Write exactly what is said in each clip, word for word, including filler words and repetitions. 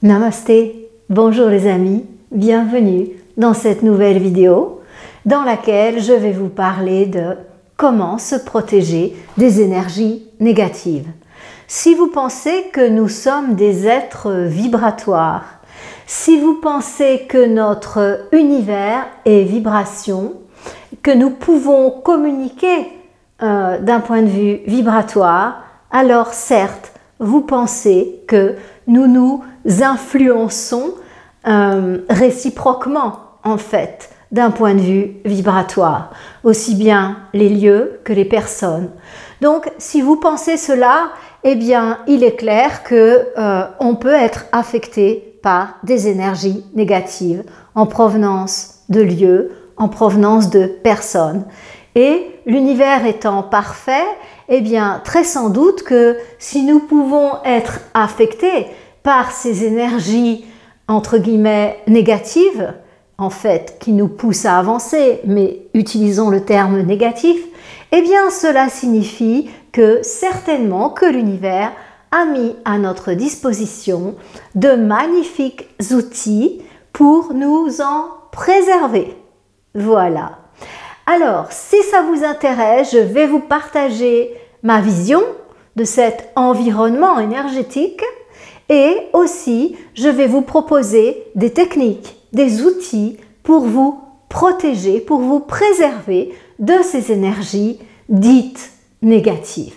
Namasté, bonjour les amis, bienvenue dans cette nouvelle vidéo dans laquelle je vais vous parler de comment se protéger des énergies négatives. Si vous pensez que nous sommes des êtres vibratoires, si vous pensez que notre univers est vibration, que nous pouvons communiquer euh, d'un point de vue vibratoire, alors certes, vous pensez que nous nous influençons euh, réciproquement en fait d'un point de vue vibratoire, aussi bien les lieux que les personnes. Donc si vous pensez cela, eh bien il est clair que euh, on peut être affecté par des énergies négatives en provenance de lieux, en provenance de personnes. Et l'univers étant parfait, eh bien très sans doute que si nous pouvons être affectés par ces énergies entre guillemets négatives, en fait, qui nous poussent à avancer, mais utilisons le terme négatif, eh bien cela signifie que certainement que l'univers a mis à notre disposition de magnifiques outils pour nous en préserver. Voilà. Alors, si ça vous intéresse, je vais vous partager ma vision de cet environnement énergétique et aussi je vais vous proposer des techniques, des outils pour vous protéger, pour vous préserver de ces énergies dites négatives.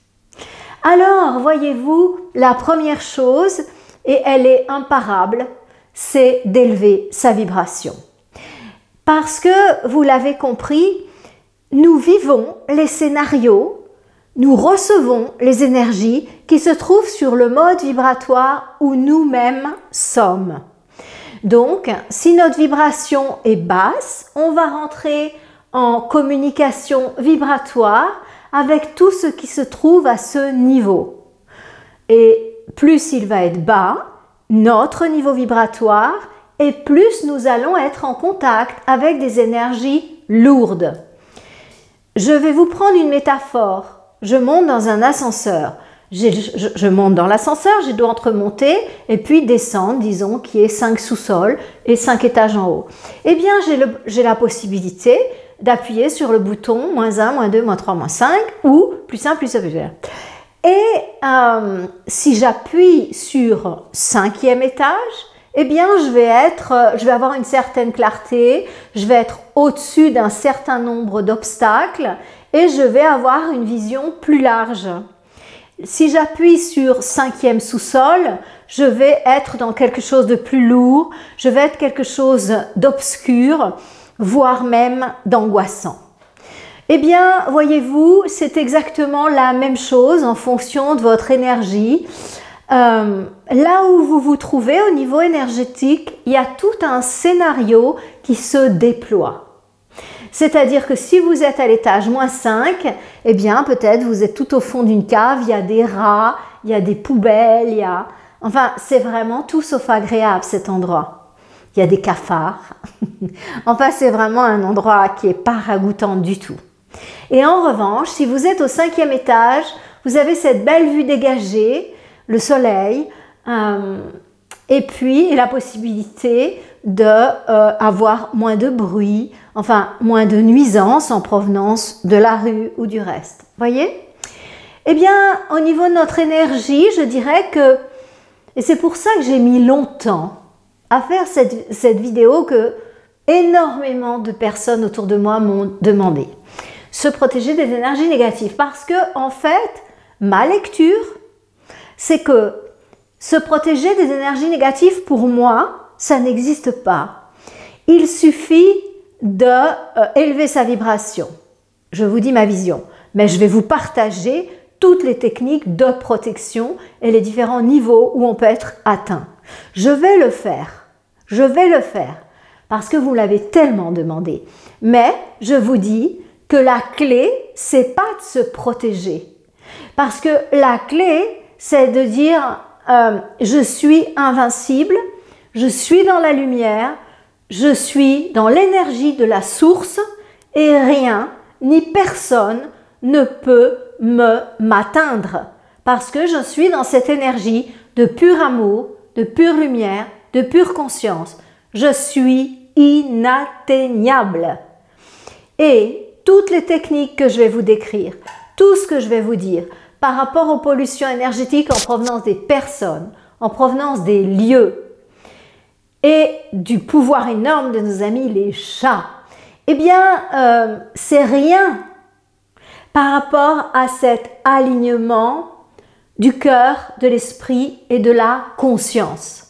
Alors, voyez-vous, la première chose, et elle est imparable, c'est d'élever sa vibration. Parce que, vous l'avez compris, nous vivons les scénarios, nous recevons les énergies qui se trouvent sur le mode vibratoire où nous-mêmes sommes. Donc, si notre vibration est basse, on va rentrer en communication vibratoire avec tout ce qui se trouve à ce niveau. Et plus il va être bas, notre niveau vibratoire, et plus nous allons être en contact avec des énergies lourdes. Je vais vous prendre une métaphore. Je monte dans un ascenseur. Je, je, je monte dans l'ascenseur, je dois entre monter et puis descendre, disons, qui est cinq sous-sols et cinq étages en haut. Eh bien, j'ai la possibilité d'appuyer sur le bouton moins un, moins deux, moins trois, moins cinq ou plus simple, plus simple. Et euh, si j'appuie sur cinquième étage, eh bien, je vais être, je vais avoir une certaine clarté, je vais être au-dessus d'un certain nombre d'obstacles et je vais avoir une vision plus large. Si j'appuie sur cinquième sous-sol, je vais être dans quelque chose de plus lourd, je vais être quelque chose d'obscur, voire même d'angoissant. Eh bien, voyez-vous, c'est exactement la même chose en fonction de votre énergie. Euh, là où vous vous trouvez au niveau énergétique, il y a tout un scénario qui se déploie. C'est-à-dire que si vous êtes à l'étage moins cinq, eh bien peut-être vous êtes tout au fond d'une cave, il y a des rats, il y a des poubelles, il y a... Enfin, c'est vraiment tout sauf agréable cet endroit. Il y a des cafards. Enfin, c'est vraiment un endroit qui n'est pas ragoûtant du tout. Et en revanche, si vous êtes au cinquième étage, vous avez cette belle vue dégagée, le soleil, euh, et puis la possibilité d'avoir euh, moins de bruit, enfin moins de nuisances en provenance de la rue ou du reste. Voyez? Eh bien, au niveau de notre énergie, je dirais que, et c'est pour ça que j'ai mis longtemps à faire cette, cette vidéo que énormément de personnes autour de moi m'ont demandé. Se protéger des énergies négatives. Parce que, en fait, ma lecture, c'est que se protéger des énergies négatives, pour moi, ça n'existe pas. Il suffit d'élever euh, sa vibration. Je vous dis ma vision, mais je vais vous partager toutes les techniques de protection et les différents niveaux où on peut être atteint. Je vais le faire, je vais le faire, parce que vous l'avez tellement demandé. Mais je vous dis que la clé, c'est pas de se protéger. Parce que la clé, c'est de dire euh, je suis invincible, je suis dans la lumière, je suis dans l'énergie de la source et rien ni personne ne peut me m'atteindre parce que je suis dans cette énergie de pur amour, de de pure lumière, de pure conscience. Je suis inatteignable. Et toutes les techniques que je vais vous décrire, tout ce que je vais vous dire par rapport aux pollutions énergétiques en provenance des personnes, en provenance des lieux et du pouvoir énorme de nos amis les chats, eh bien, euh, c'est rien par rapport à cet alignement du cœur, de l'esprit et de la conscience.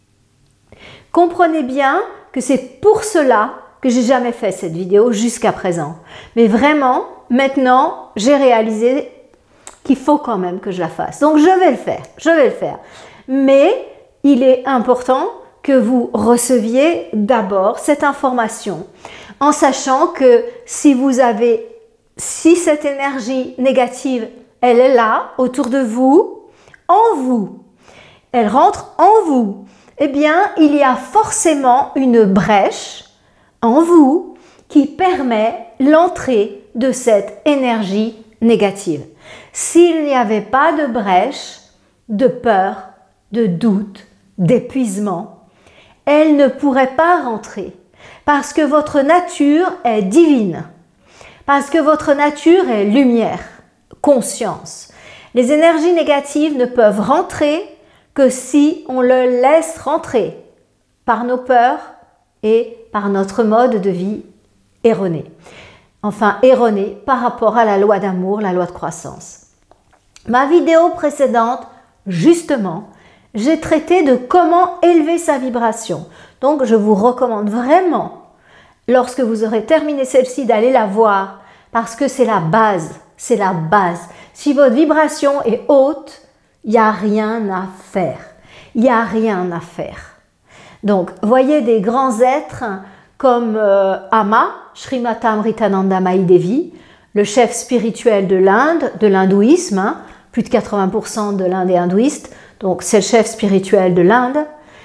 Comprenez bien que c'est pour cela que j'ai jamais fait cette vidéo jusqu'à présent. Mais vraiment, maintenant, j'ai réalisé qu'il faut quand même que je la fasse. Donc, je vais le faire, je vais le faire. Mais il est important que vous receviez d'abord cette information en sachant que si vous avez, si cette énergie négative, elle est là, autour de vous, en vous, elle rentre en vous, eh bien, il y a forcément une brèche en vous qui permet l'entrée de cette énergie négative. S'il n'y avait pas de brèche, de peur, de doute, d'épuisement, elle ne pourrait pas rentrer parce que votre nature est divine, parce que votre nature est lumière, conscience. Les énergies négatives ne peuvent rentrer que si on le laisse rentrer par nos peurs et par notre mode de vie erroné. Enfin, erroné par rapport à la loi d'amour, la loi de croissance. Ma vidéo précédente, justement, j'ai traité de comment élever sa vibration. Donc, je vous recommande vraiment, lorsque vous aurez terminé celle-ci, d'aller la voir parce que c'est la base, c'est la base. Si votre vibration est haute, il n'y a rien à faire. Il n'y a rien à faire. Donc, voyez des grands êtres comme euh, Ama, Srimati Amritananda Mayi Devi, le chef spirituel de l'Inde, de l'hindouisme, hein, plus de quatre-vingts pour cent de l'Inde est hindouiste, donc c'est le chef spirituel de l'Inde.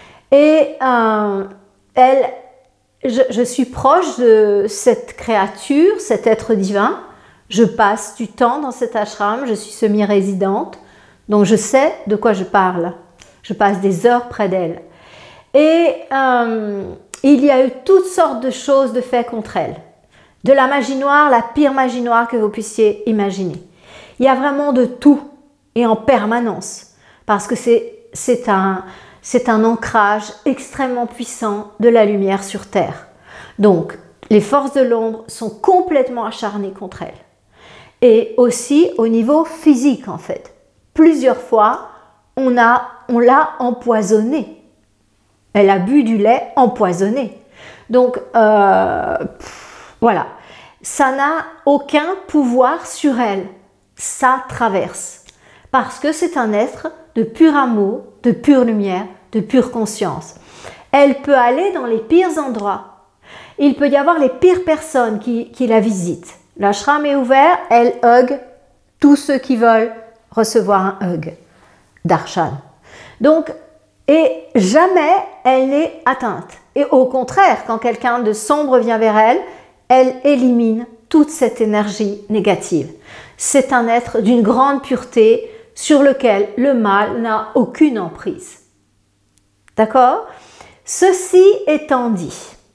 Et euh, elle, je, je suis proche de cette créature, cet être divin. Je passe du temps dans cet ashram, je suis semi-résidente, donc je sais de quoi je parle. Je passe des heures près d'elle. Et euh, il y a eu toutes sortes de choses de fait contre elle. De la magie noire, la pire magie noire que vous puissiez imaginer. Il y a vraiment de tout et en permanence. Parce que c'est un, c'est un ancrage extrêmement puissant de la lumière sur Terre. Donc, les forces de l'ombre sont complètement acharnées contre elle. Et aussi au niveau physique, en fait. Plusieurs fois, on a, on l'a empoisonnée. Elle a bu du lait empoisonné. Donc, euh, pff, voilà. Ça n'a aucun pouvoir sur elle. Ça traverse. Parce que c'est un être de pur amour, de pure lumière, de pure conscience. Elle peut aller dans les pires endroits. Il peut y avoir les pires personnes qui, qui la visitent. L'ashram est ouvert, elle hug tous ceux qui veulent recevoir un hug darshan. Donc, et jamais elle n'est atteinte. Et au contraire, quand quelqu'un de sombre vient vers elle, elle élimine toute cette énergie négative. C'est un être d'une grande pureté sur lequel le mal n'a aucune emprise. D'accord? Ceci étant dit,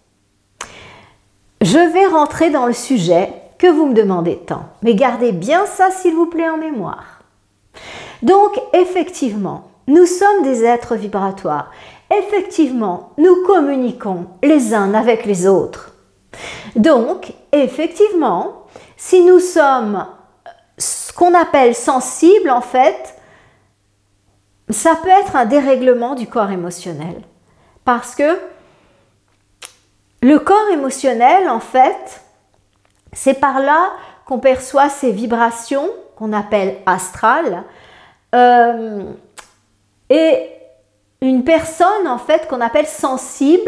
je vais rentrer dans le sujet que vous me demandez tant. Mais gardez bien ça, s'il vous plaît, en mémoire. Donc, effectivement, nous sommes des êtres vibratoires. Effectivement, nous communiquons les uns avec les autres. Donc, effectivement, si nous sommes ce qu'on appelle sensibles, en fait, ça peut être un dérèglement du corps émotionnel. Parce que le corps émotionnel, en fait, c'est par là qu'on perçoit ces vibrations qu'on appelle astrales. Euh, et une personne, en fait, qu'on appelle sensible,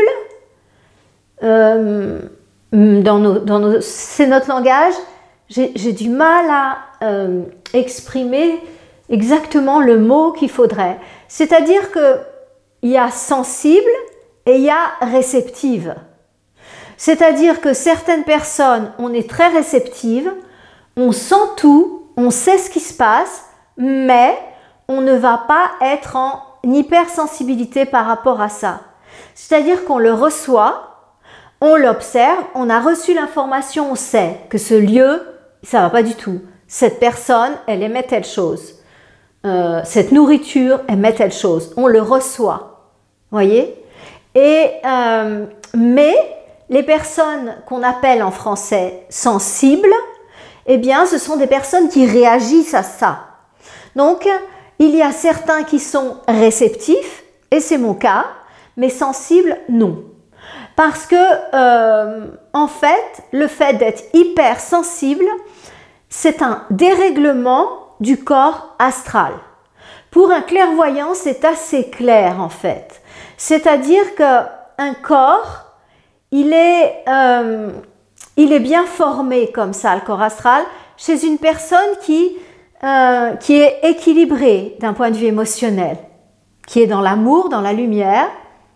euh, dans nos, dans nos, c'est notre langage, j'ai du mal à euh, exprimer exactement le mot qu'il faudrait. C'est-à-dire qu'il y a sensible et il y a réceptive. C'est-à-dire que certaines personnes, on est très réceptive, on sent tout, on sait ce qui se passe, mais on ne va pas être en hypersensibilité par rapport à ça. C'est-à-dire qu'on le reçoit, on l'observe, on a reçu l'information, on sait que ce lieu, ça va pas du tout. Cette personne, elle aimait telle chose. Euh, cette nourriture aimait telle chose. On le reçoit, voyez. Et euh, mais les personnes qu'on appelle en français sensibles, eh bien, ce sont des personnes qui réagissent à ça. Donc, il y a certains qui sont réceptifs, et c'est mon cas, mais sensibles, non. Parce que, euh, en fait, le fait d'être hypersensible, c'est un dérèglement du corps astral. Pour un clairvoyant, c'est assez clair, en fait. C'est-à-dire qu'un corps, il est, euh, il est bien formé comme ça, le corps astral, chez une personne qui, euh, qui est équilibrée d'un point de vue émotionnel, qui est dans l'amour, dans la lumière,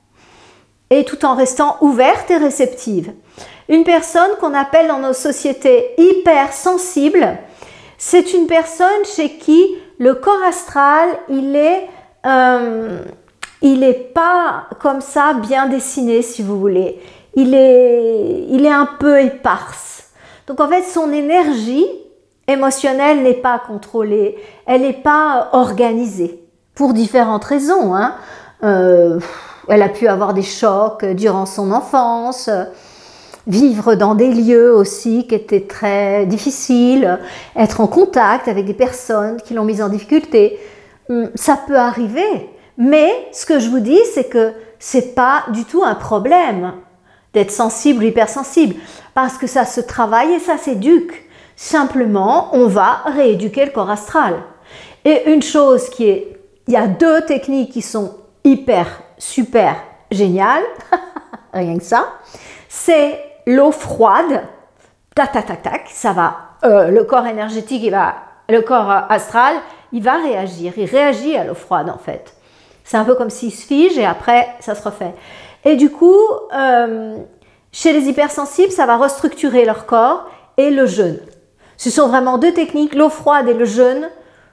et tout en restant ouverte et réceptive. Une personne qu'on appelle dans nos sociétés hypersensible, c'est une personne chez qui le corps astral, il est, euh, il est pas comme ça bien dessiné, si vous voulez. Il est, il est un peu éparse. Donc en fait, son énergie émotionnelle n'est pas contrôlée, elle n'est pas organisée, pour différentes raisons, hein. Euh, elle a pu avoir des chocs durant son enfance, vivre dans des lieux aussi qui étaient très difficiles, être en contact avec des personnes qui l'ont mise en difficulté. Ça peut arriver, mais ce que je vous dis, c'est que c'est pas du tout un problème d'être sensible ou hypersensible, parce que ça se travaille et ça s'éduque. Simplement, on va rééduquer le corps astral. Et une chose qui est, il y a deux techniques qui sont hyper, super géniales, rien que ça, c'est l'eau froide, tac, tac, tac, tac, ça va, euh, le corps énergétique, il va, le corps astral, il va réagir, il réagit à l'eau froide en fait. C'est un peu comme s'il se fige et après, ça se refait. Et du coup, euh, chez les hypersensibles, ça va restructurer leur corps et le jeûne. Ce sont vraiment deux techniques, l'eau froide et le jeûne.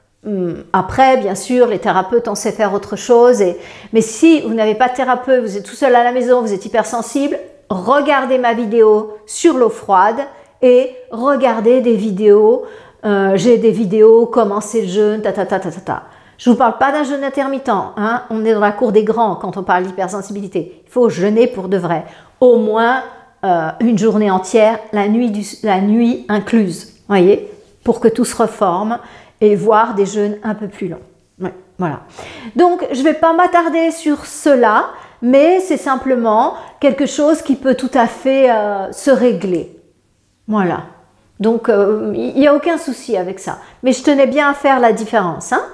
Après, bien sûr, les thérapeutes, on sait faire autre chose. Et, mais si vous n'avez pas de thérapeute, vous êtes tout seul à la maison, vous êtes hypersensible, regardez ma vidéo sur l'eau froide et regardez des vidéos. Euh, J'ai des vidéos, commencer le jeûne, ta ta ta ta ta ta. Je ne vous parle pas d'un jeûne intermittent, hein. On est dans la cour des grands quand on parle d'hypersensibilité. Il faut jeûner pour de vrai. Au moins euh, une journée entière, la nuit, du, la nuit incluse, voyez, pour que tout se reforme et voir des jeûnes un peu plus longs. Ouais, voilà. Donc, je ne vais pas m'attarder sur cela, mais c'est simplement quelque chose qui peut tout à fait euh, se régler. Voilà. Donc, euh, il n'y a aucun souci avec ça. Mais je tenais bien à faire la différence, hein.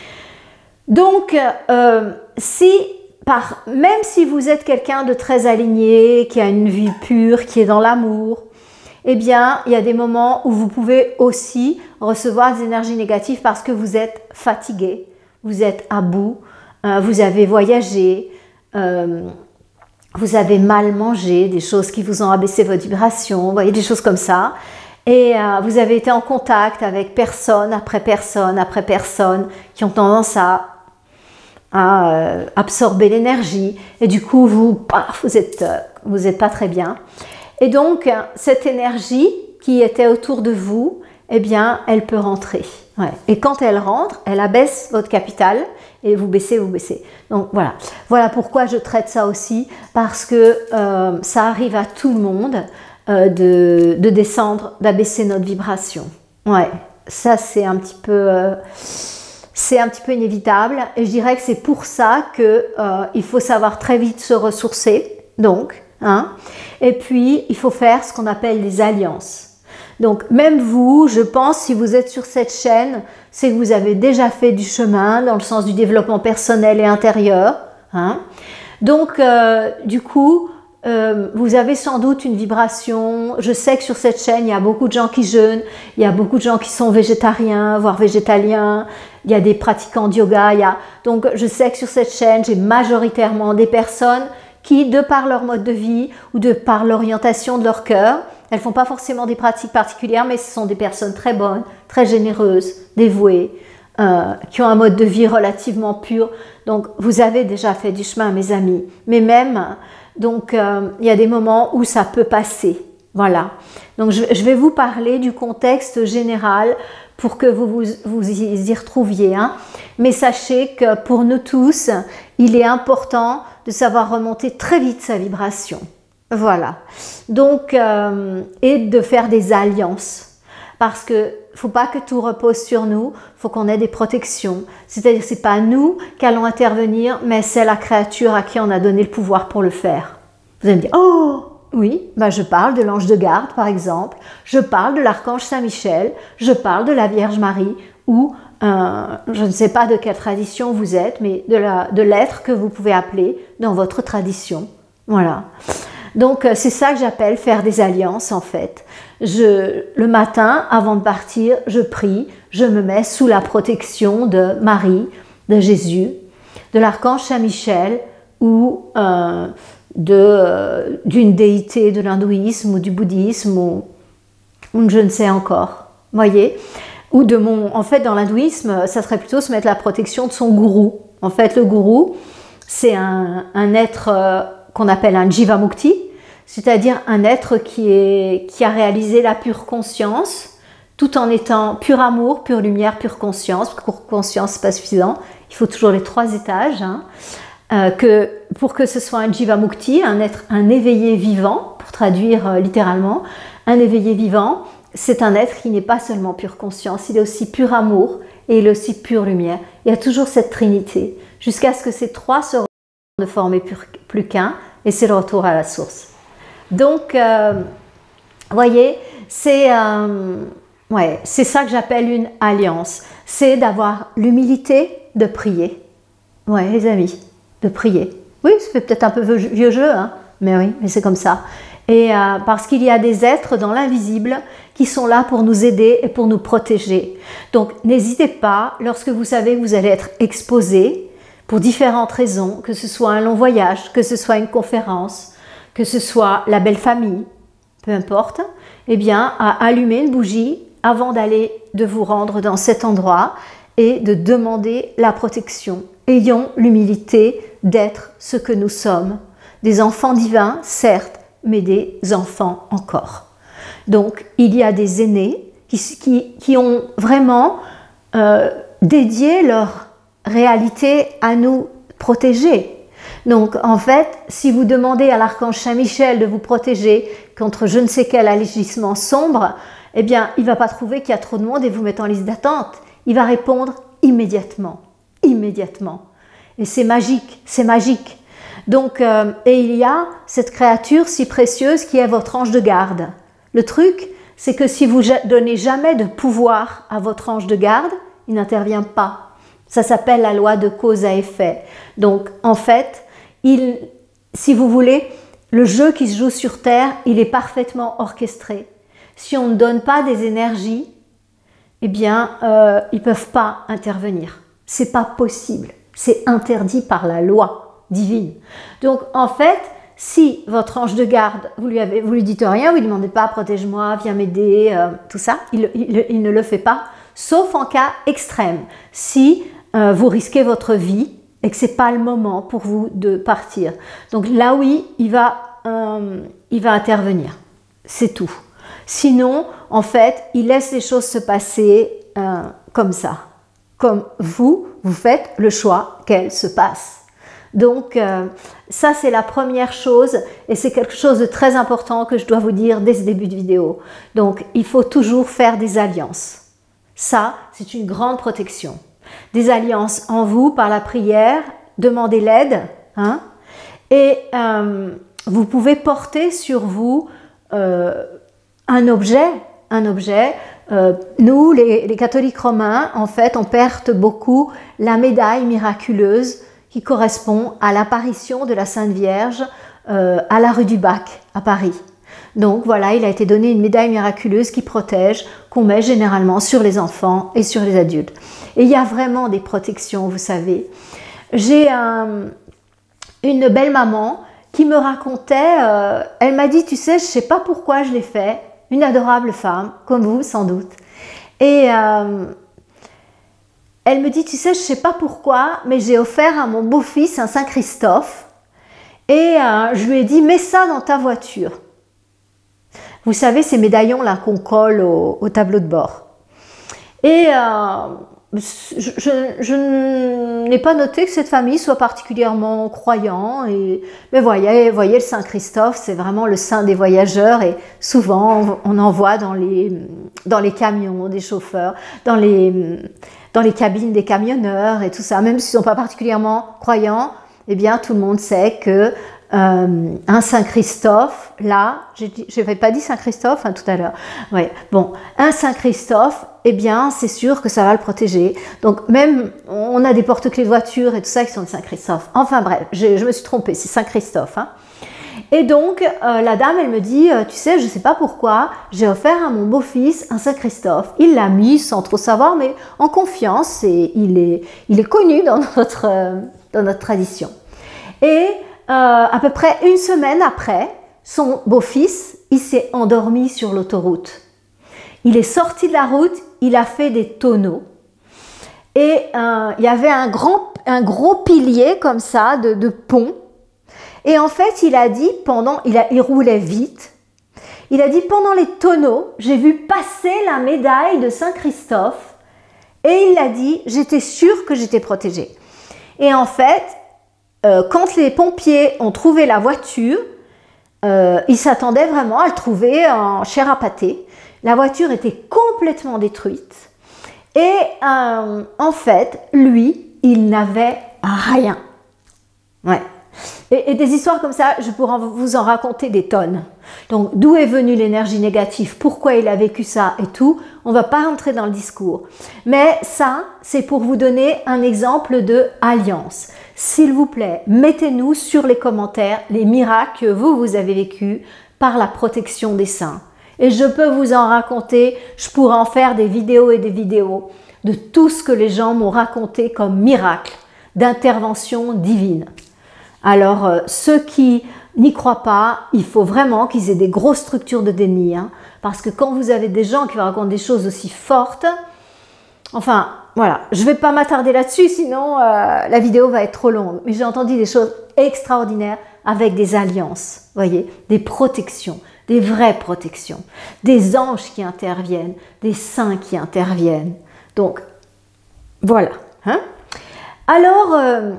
Donc, euh, si, par, même si vous êtes quelqu'un de très aligné, qui a une vie pure, qui est dans l'amour, eh bien, il y a des moments où vous pouvez aussi recevoir des énergies négatives parce que vous êtes fatigué, vous êtes à bout, euh, vous avez voyagé, euh, vous avez mal mangé, des choses qui vous ont abaissé votre vibration, vous voyez, des choses comme ça. Et euh, vous avez été en contact avec personne après personne après personne qui ont tendance à à euh, absorber l'énergie et du coup vous paf, vous êtes euh, vous êtes pas très bien et donc cette énergie qui était autour de vous, eh bien elle peut rentrer, ouais. Et quand elle rentre, elle abaisse votre capital et vous baissez, vous baissez. Donc voilà, voilà pourquoi je traite ça aussi, parce que euh, ça arrive à tout le monde euh, de, de descendre, d'abaisser notre vibration. Ouais, ça c'est un petit peu euh, c'est un petit peu inévitable et je dirais que c'est pour ça que euh, il faut savoir très vite se ressourcer, donc, hein, et puis il faut faire ce qu'on appelle des alliances. Donc même vous, je pense, si vous êtes sur cette chaîne, c'est que vous avez déjà fait du chemin dans le sens du développement personnel et intérieur, hein. Donc euh, du coup, Euh, vous avez sans doute une vibration. Je sais que sur cette chaîne, il y a beaucoup de gens qui jeûnent, il y a beaucoup de gens qui sont végétariens, voire végétaliens, il y a des pratiquants de yoga. Il y a... Donc je sais que sur cette chaîne, j'ai majoritairement des personnes qui, de par leur mode de vie ou de par l'orientation de leur cœur, elles ne font pas forcément des pratiques particulières, mais ce sont des personnes très bonnes, très généreuses, dévouées, euh, qui ont un mode de vie relativement pur. Donc, vous avez déjà fait du chemin, mes amis. Mais même, donc, euh, il y a des moments où ça peut passer. Voilà. Donc, je, je vais vous parler du contexte général pour que vous vous, vous y, y retrouviez. Hein. Mais sachez que pour nous tous, il est important de savoir remonter très vite sa vibration. Voilà. Donc, euh, et de faire des alliances. Parce que faut pas que tout repose sur nous, faut qu'on ait des protections. C'est-à-dire que c'est pas nous qui allons intervenir, mais c'est la créature à qui on a donné le pouvoir pour le faire. Vous allez me dire, oh oui, ben je parle de l'ange de garde par exemple, je parle de l'archange Saint-Michel, je parle de la Vierge Marie, ou euh, je ne sais pas de quelle tradition vous êtes, mais de la, de l'être que vous pouvez appeler dans votre tradition. Voilà. Donc c'est ça que j'appelle faire des alliances en fait. Je, le matin, avant de partir, je prie, je me mets sous la protection de Marie, de Jésus, de l'archange Saint-Michel ou euh, de, euh, d'une déité de l'hindouisme ou du bouddhisme ou, ou je ne sais encore, voyez. Ou de mon, en fait dans l'hindouisme, ça serait plutôt se mettre la protection de son gourou. En fait le gourou, c'est un, un être euh, qu'on appelle un Jivamukti, c'est-à-dire un être qui, est, qui a réalisé la pure conscience, tout en étant pur amour, pure lumière, pure conscience. Pure conscience, c'est pas suffisant, il faut toujours les trois étages. Hein. Euh, que, pour que ce soit un Jivamukti, un être, un éveillé vivant, pour traduire euh, littéralement, un éveillé vivant, c'est un être qui n'est pas seulement pure conscience, il est aussi pur amour et il est aussi pure lumière. Il y a toujours cette trinité, jusqu'à ce que ces trois se retrouvent ne forment plus qu'un, et c'est le retour à la source. Donc, euh, vous voyez, c'est euh, ouais, c'est ça que j'appelle une alliance. C'est d'avoir l'humilité de prier. Ouais, les amis, de prier. Oui, ça fait peut-être un peu vieux jeu, hein, mais oui, mais c'est comme ça. Et euh, parce qu'il y a des êtres dans l'invisible qui sont là pour nous aider et pour nous protéger. Donc, n'hésitez pas, lorsque vous savez que vous allez être exposé pour différentes raisons, que ce soit un long voyage, que ce soit une conférence, que ce soit la belle famille, peu importe, eh bien, à allumer une bougie avant d'aller, de vous rendre dans cet endroit et de demander la protection. Ayons l'humilité d'être ce que nous sommes. Des enfants divins, certes, mais des enfants encore. Donc, il y a des aînés qui, qui, qui ont vraiment euh, dédié leur réalité à nous protéger. Donc, en fait, si vous demandez à l'archange Saint-Michel de vous protéger contre je ne sais quel agissement sombre, eh bien, il ne va pas trouver qu'il y a trop de monde et vous mettre en liste d'attente. Il va répondre immédiatement, immédiatement. Et c'est magique, c'est magique. Donc, euh, et il y a cette créature si précieuse qui est votre ange de garde. Le truc, c'est que si vous donnez jamais de pouvoir à votre ange de garde, il n'intervient pas. Ça s'appelle la loi de cause à effet. Donc, en fait, il, si vous voulez, le jeu qui se joue sur Terre, il est parfaitement orchestré. Si on ne donne pas des énergies, eh bien, euh, ils ne peuvent pas intervenir. C'est pas possible. C'est interdit par la loi divine. Donc, en fait, si votre ange de garde, vous lui, avez, vous lui dites rien, vous ne lui demandez pas, protège-moi, viens m'aider, euh, tout ça, il, il, il ne le fait pas, sauf en cas extrême. Si euh, vous risquez votre vie et que ce n'est pas le moment pour vous de partir. Donc là, oui, il va, euh, il va intervenir. C'est tout. Sinon, en fait, il laisse les choses se passer euh, comme ça. Comme vous, vous faites le choix qu'elles se passent. Donc, euh, ça, c'est la première chose et c'est quelque chose de très important que je dois vous dire dès ce début de vidéo. Donc, il faut toujours faire des alliances. Ça, c'est une grande protection. Des alliances en vous par la prière, demandez l'aide, hein, et euh, vous pouvez porter sur vous euh, un objet, un objet. Euh, nous, les, les catholiques romains, en fait, on porte beaucoup la médaille miraculeuse qui correspond à l'apparition de la Sainte Vierge euh, à la rue du Bac, à Paris. Donc voilà, il a été donné une médaille miraculeuse qui protège, qu'on met généralement sur les enfants et sur les adultes. Et il y a vraiment des protections, vous savez. J'ai un, une belle maman qui me racontait, euh, elle m'a dit, tu sais, je ne sais pas pourquoi je l'ai fait, une adorable femme, comme vous sans doute. Et, euh, elle me dit, tu sais, je ne sais pas pourquoi, mais j'ai offert à mon beau-fils un Saint-Christophe et euh, je lui ai dit, mets ça dans ta voiture. Vous savez, ces médaillons-là qu'on colle au, au tableau de bord. Et euh, je, je, je n'ai pas noté que cette famille soit particulièrement croyant. Et, mais voyez, voyez, le Saint-Christophe, c'est vraiment le saint des voyageurs. Et souvent, on en voit dans les, dans les camions des chauffeurs, dans les, dans les cabines des camionneurs et tout ça. Même s'ils ne sont pas particulièrement croyants, eh bien, tout le monde sait que Euh, un Saint-Christophe, là, je n'avais pas dit Saint-Christophe hein, tout à l'heure, ouais. Bon, un Saint-Christophe, eh bien, c'est sûr que ça va le protéger. Donc, même, on a des porte-clés de voiture et tout ça qui sont de Saint-Christophe. Enfin bref, je, je me suis trompée, c'est Saint-Christophe. Hein. Et donc, euh, la dame, elle me dit, euh, tu sais, je ne sais pas pourquoi, j'ai offert à mon beau-fils un Saint-Christophe. Il l'a mis sans trop savoir, mais en confiance, et il est, il est connu dans notre, euh, dans notre tradition. Et Euh, à peu près une semaine après, son beau-fils, il s'est endormi sur l'autoroute. Il est sorti de la route, il a fait des tonneaux. Et euh, il y avait un, grand, un gros pilier comme ça, de, de pont. Et en fait, il a dit, pendant, il, a, il roulait vite, il a dit, pendant les tonneaux, j'ai vu passer la médaille de Saint-Christophe. Et il a dit, j'étais sûre que j'étais protégée. Et en fait, Euh, quand les pompiers ont trouvé la voiture, euh, ils s'attendaient vraiment à le trouver en chair à pâté. La voiture était complètement détruite. Et euh, en fait, lui, il n'avait rien. Ouais. Et, et des histoires comme ça, je pourrais vous en raconter des tonnes. Donc, d'où est venue l'énergie négative, pourquoi il a vécu ça et tout, on ne va pas rentrer dans le discours. Mais ça, c'est pour vous donner un exemple de alliance. S'il vous plaît, mettez-nous sur les commentaires les miracles que vous, vous avez vécus par la protection des saints. Et je peux vous en raconter, je pourrais en faire des vidéos et des vidéos de tout ce que les gens m'ont raconté comme miracle d'intervention divine. Alors, euh, ceux qui n'y croient pas, il faut vraiment qu'ils aient des grosses structures de déni. Hein, parce que quand vous avez des gens qui vous racontent des choses aussi fortes, enfin, voilà, je ne vais pas m'attarder là-dessus, sinon euh, la vidéo va être trop longue. Mais j'ai entendu des choses extraordinaires avec des alliances, voyez, des protections, des vraies protections, des anges qui interviennent, des saints qui interviennent. Donc, voilà. Hein. Alors, euh,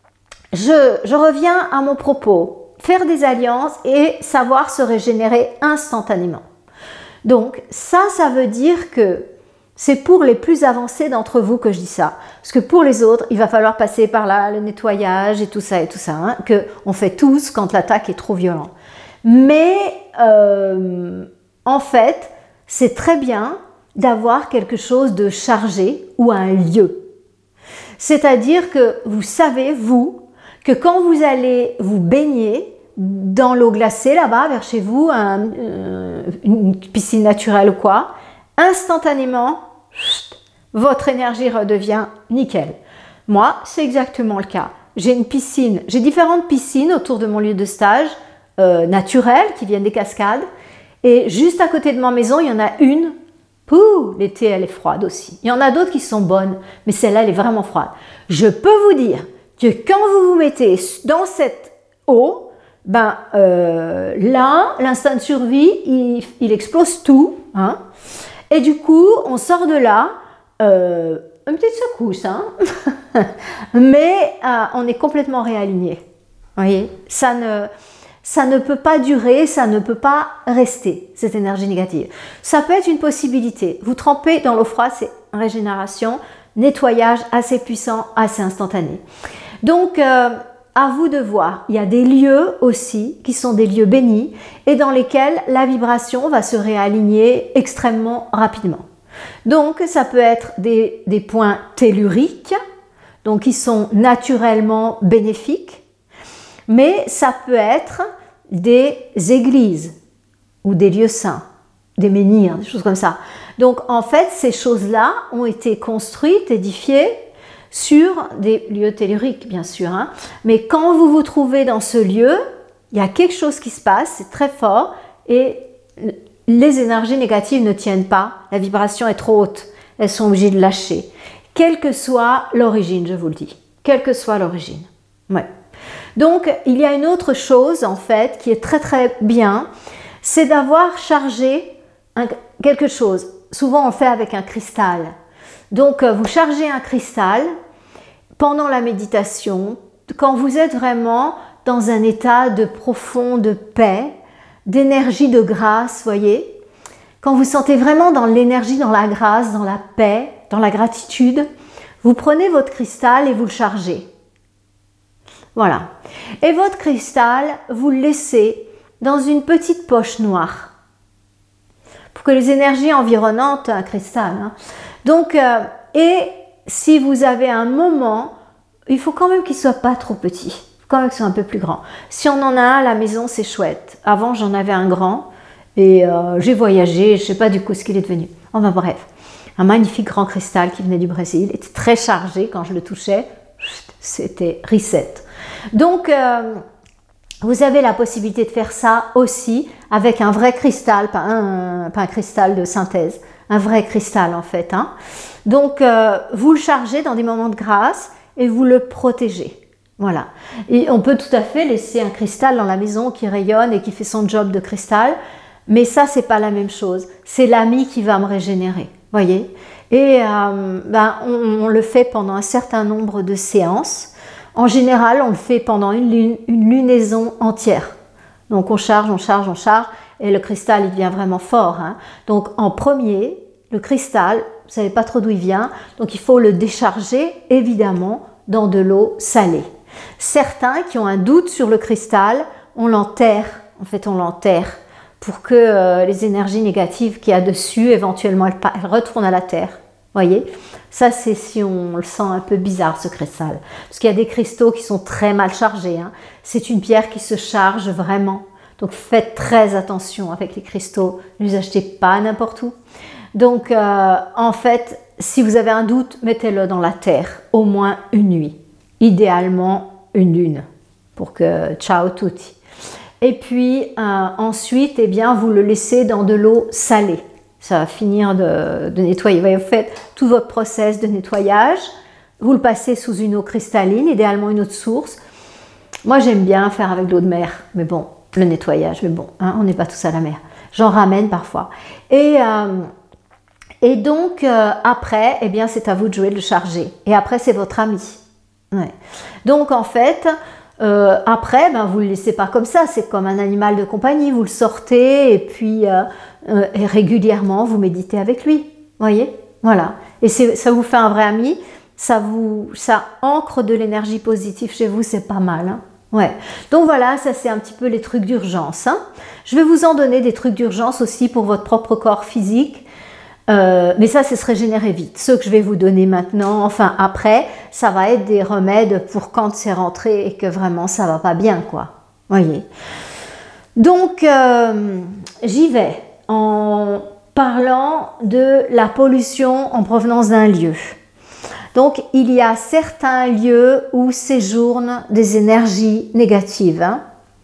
je, je reviens à mon propos. Faire des alliances et savoir se régénérer instantanément. Donc, ça, ça veut dire que c'est pour les plus avancés d'entre vous que je dis ça. Parce que pour les autres, il va falloir passer par là, le nettoyage et tout ça et tout ça, hein, qu'on fait tous quand l'attaque est trop violente. Mais euh, en fait, c'est très bien d'avoir quelque chose de chargé ou un lieu. C'est-à-dire que vous savez, vous, que quand vous allez vous baigner dans l'eau glacée là-bas, vers chez vous, un, euh, une piscine naturelle ou quoi, instantanément, chut, votre énergie redevient nickel. Moi, c'est exactement le cas. J'ai une piscine, j'ai différentes piscines autour de mon lieu de stage, euh, naturelles, qui viennent des cascades. Et juste à côté de ma maison, il y en a une. Pouh, l'été, elle est froide aussi. Il y en a d'autres qui sont bonnes, mais celle-là, elle est vraiment froide. Je peux vous dire que quand vous vous mettez dans cette eau, ben euh, là, l'instinct de survie, il, il explose tout. Hein. Et du coup, on sort de là, euh, une petite secousse, hein. Mais euh, on est complètement réaligné. Vous voyez, ça ne, ça ne peut pas durer, ça ne peut pas rester, cette énergie négative. Ça peut être une possibilité. Vous trempez dans l'eau froide, c'est régénération, nettoyage assez puissant, assez instantané. Donc, euh, à vous de voir. Il y a des lieux aussi qui sont des lieux bénis et dans lesquels la vibration va se réaligner extrêmement rapidement. Donc, ça peut être des, des points telluriques, donc qui sont naturellement bénéfiques, mais ça peut être des églises ou des lieux saints, des menhirs, des choses comme ça. Donc, en fait, ces choses-là ont été construites, édifiées, sur des lieux telluriques, bien sûr. Hein. Mais quand vous vous trouvez dans ce lieu, il y a quelque chose qui se passe, c'est très fort, et les énergies négatives ne tiennent pas, la vibration est trop haute, elles sont obligées de lâcher. quelle que soit l'origine, je vous le dis, quelle que soit l'origine. Ouais. Donc, il y a une autre chose, en fait, qui est très très bien, c'est d'avoir chargé un, quelque chose. Souvent, on le fait avec un cristal. Donc, vous chargez un cristal pendant la méditation, quand vous êtes vraiment dans un état de profonde paix, d'énergie de grâce, voyez. Quand vous sentez vraiment dans l'énergie, dans la grâce, dans la paix, dans la gratitude, vous prenez votre cristal et vous le chargez. Voilà. Et votre cristal, vous le laissez dans une petite poche noire. Pour que les énergies environnantes, un cristal. Hein. Donc, euh, et si vous avez un moment, il faut quand même qu'il ne soit pas trop petit. Il faut quand même qu'il soit un peu plus grand. Si on en a un à la maison, c'est chouette. Avant, j'en avais un grand et euh, j'ai voyagé. Je ne sais pas du coup ce qu'il est devenu. Enfin bref, un magnifique grand cristal qui venait du Brésil. Il était très chargé quand je le touchais. C'était reset. Donc, euh, vous avez la possibilité de faire ça aussi avec un vrai cristal, pas un, pas un cristal de synthèse, un vrai cristal en fait. Hein. Donc, euh, vous le chargez dans des moments de grâce et vous le protégez. Voilà. Et on peut tout à fait laisser un cristal dans la maison qui rayonne et qui fait son job de cristal, mais ça, c'est pas la même chose. C'est l'ami qui va me régénérer, voyez. Et euh, ben, on, on le fait pendant un certain nombre de séances. En général, on le fait pendant une, lune, une lunaison entière. Donc, on charge, on charge, on charge, et le cristal, il devient vraiment fort. Hein. Donc, en premier, le cristal, vous ne savez pas trop d'où il vient, donc il faut le décharger, évidemment, dans de l'eau salée. Certains qui ont un doute sur le cristal, on l'enterre, en fait, on l'enterre, pour que euh, les énergies négatives qu'il y a dessus, éventuellement, elles, elles retournent à la terre. Voyez, ça c'est si on le sent un peu bizarre ce cristal, parce qu'il y a des cristaux qui sont très mal chargés. Hein. C'est une pierre qui se charge vraiment, donc faites très attention avec les cristaux, ne les achetez pas n'importe où. Donc euh, en fait, si vous avez un doute, mettez-le dans la terre, au moins une nuit, idéalement une lune, pour que ciao tutti. Et puis euh, ensuite, eh bien, vous le laissez dans de l'eau salée. Ça va finir de, de nettoyer. Vous faites tout votre process de nettoyage. Vous le passez sous une eau cristalline, idéalement une eau de source. Moi, j'aime bien faire avec de l'eau de mer. Mais bon, le nettoyage, mais bon, hein, on n'est pas tous à la mer. J'en ramène parfois. Et, euh, et donc, euh, après, eh bien, c'est à vous de jouer, de le charger. Et après, c'est votre ami. Ouais. Donc, en fait... Euh, après, ben, vous ne le laissez pas comme ça, c'est comme un animal de compagnie, vous le sortez et puis euh, euh, et régulièrement vous méditez avec lui, voyez, voilà. Et ça vous fait un vrai ami, ça, vous, ça ancre de l'énergie positive chez vous, c'est pas mal. Hein, ouais. Donc voilà, ça c'est un petit peu les trucs d'urgence. Hein. Je vais vous en donner des trucs d'urgence aussi pour votre propre corps physique. Euh, mais ça, c'est se régénérer vite. Ceux que je vais vous donner maintenant, enfin après, ça va être des remèdes pour quand c'est rentré et que vraiment ça va pas bien, quoi. Voyez. Donc, euh, j'y vais en parlant de la pollution en provenance d'un lieu. Donc, il y a certains lieux où séjournent des énergies négatives. Hein.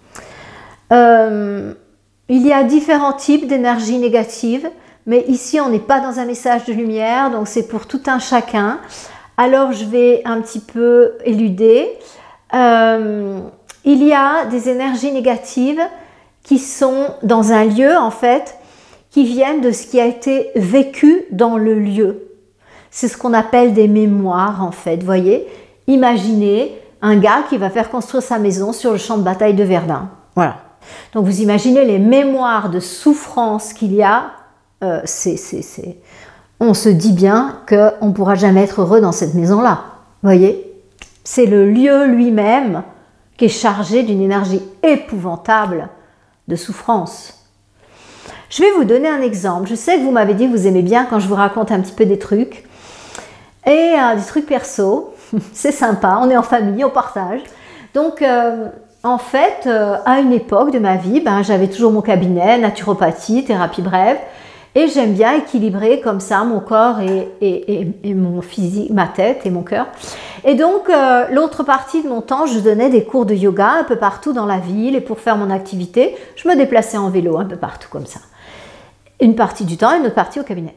Euh, il y a différents types d'énergies négatives. Mais ici, on n'est pas dans un message de lumière, donc c'est pour tout un chacun. Alors, je vais un petit peu éluder. Euh, il y a des énergies négatives qui sont dans un lieu, en fait, qui viennent de ce qui a été vécu dans le lieu. C'est ce qu'on appelle des mémoires, en fait. Vous voyez, imaginez un gars qui va faire construire sa maison sur le champ de bataille de Verdun. Voilà. Donc, vous imaginez les mémoires de souffrance qu'il y a. Euh, c'est, c'est, c'est... On se dit bien qu'on ne pourra jamais être heureux dans cette maison-là. Vous voyez, c'est le lieu lui-même qui est chargé d'une énergie épouvantable de souffrance. Je vais vous donner un exemple. Je sais que vous m'avez dit que vous aimez bien quand je vous raconte un petit peu des trucs. Et euh, des trucs perso, c'est sympa, on est en famille, on partage. Donc, euh, en fait, euh, à une époque de ma vie, ben, j'avais toujours mon cabinet, naturopathie, thérapie brève. Et j'aime bien équilibrer comme ça mon corps et, et, et, et mon physique, ma tête et mon cœur. Et donc, euh, l'autre partie de mon temps, je donnais des cours de yoga un peu partout dans la ville. Et pour faire mon activité, je me déplaçais en vélo un peu partout comme ça. Une partie du temps et une autre partie au cabinet.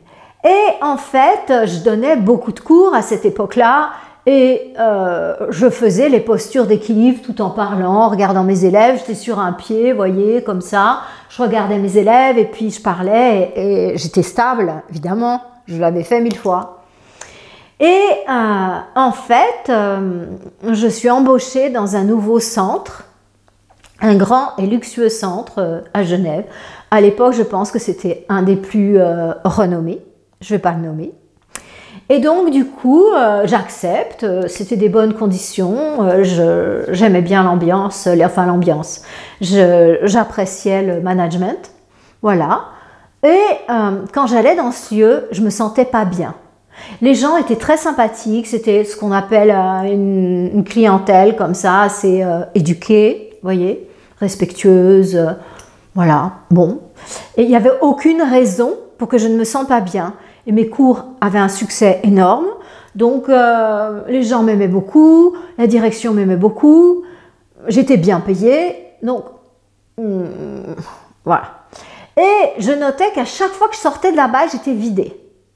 Et en fait, je donnais beaucoup de cours à cette époque-là et euh, je faisais les postures d'équilibre tout en parlant, en regardant mes élèves. J'étais sur un pied, vous voyez, comme ça. Je regardais mes élèves et puis je parlais et, et j'étais stable, évidemment. Je l'avais fait mille fois. Et euh, en fait, euh, je suis embauchée dans un nouveau centre, un grand et luxueux centre euh, à Genève. À l'époque, je pense que c'était un des plus euh, renommés. Je ne vais pas le nommer. Et donc, du coup, euh, j'accepte. C'était des bonnes conditions. Euh, J'aimais bien l'ambiance, enfin l'ambiance. J'appréciais le management. Voilà. Et euh, quand j'allais dans ce lieu, je me sentais pas bien. Les gens étaient très sympathiques. C'était ce qu'on appelle euh, une, une clientèle comme ça, assez euh, éduquée, vous voyez, respectueuse. Euh, voilà, bon. Et il n'y avait aucune raison pour que je ne me sente pas bien. Et mes cours avaient un succès énorme. Donc, euh, les gens m'aimaient beaucoup, la direction m'aimait beaucoup, j'étais bien payée. Donc, hum, voilà. Et je notais qu'à chaque fois que je sortais de là-bas, j'étais vidée.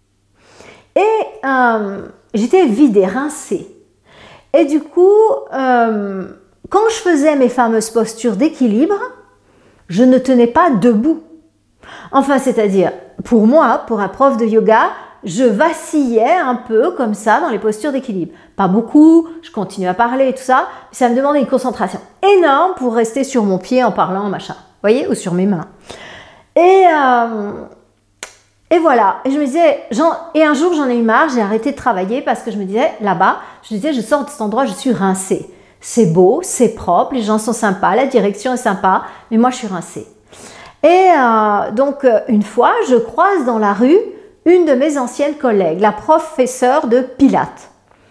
Et euh, j'étais vidée, rincée. Et du coup, euh, quand je faisais mes fameuses postures d'équilibre, je ne tenais pas debout. Enfin, c'est-à-dire, pour moi, pour un prof de yoga, je vacillais un peu comme ça dans les postures d'équilibre. Pas beaucoup, je continue à parler et tout ça, mais ça me demandait une concentration énorme pour rester sur mon pied en parlant, machin, vous voyez, ou sur mes mains. Et, euh, et voilà, et je me disais, et un jour j'en ai eu marre, j'ai arrêté de travailler parce que je me disais, là-bas, je disais, je sors de cet endroit, je suis rincée. C'est beau, c'est propre, les gens sont sympas, la direction est sympa, mais moi je suis rincée. Et euh, donc, une fois, je croise dans la rue une de mes anciennes collègues, la professeure de Pilates.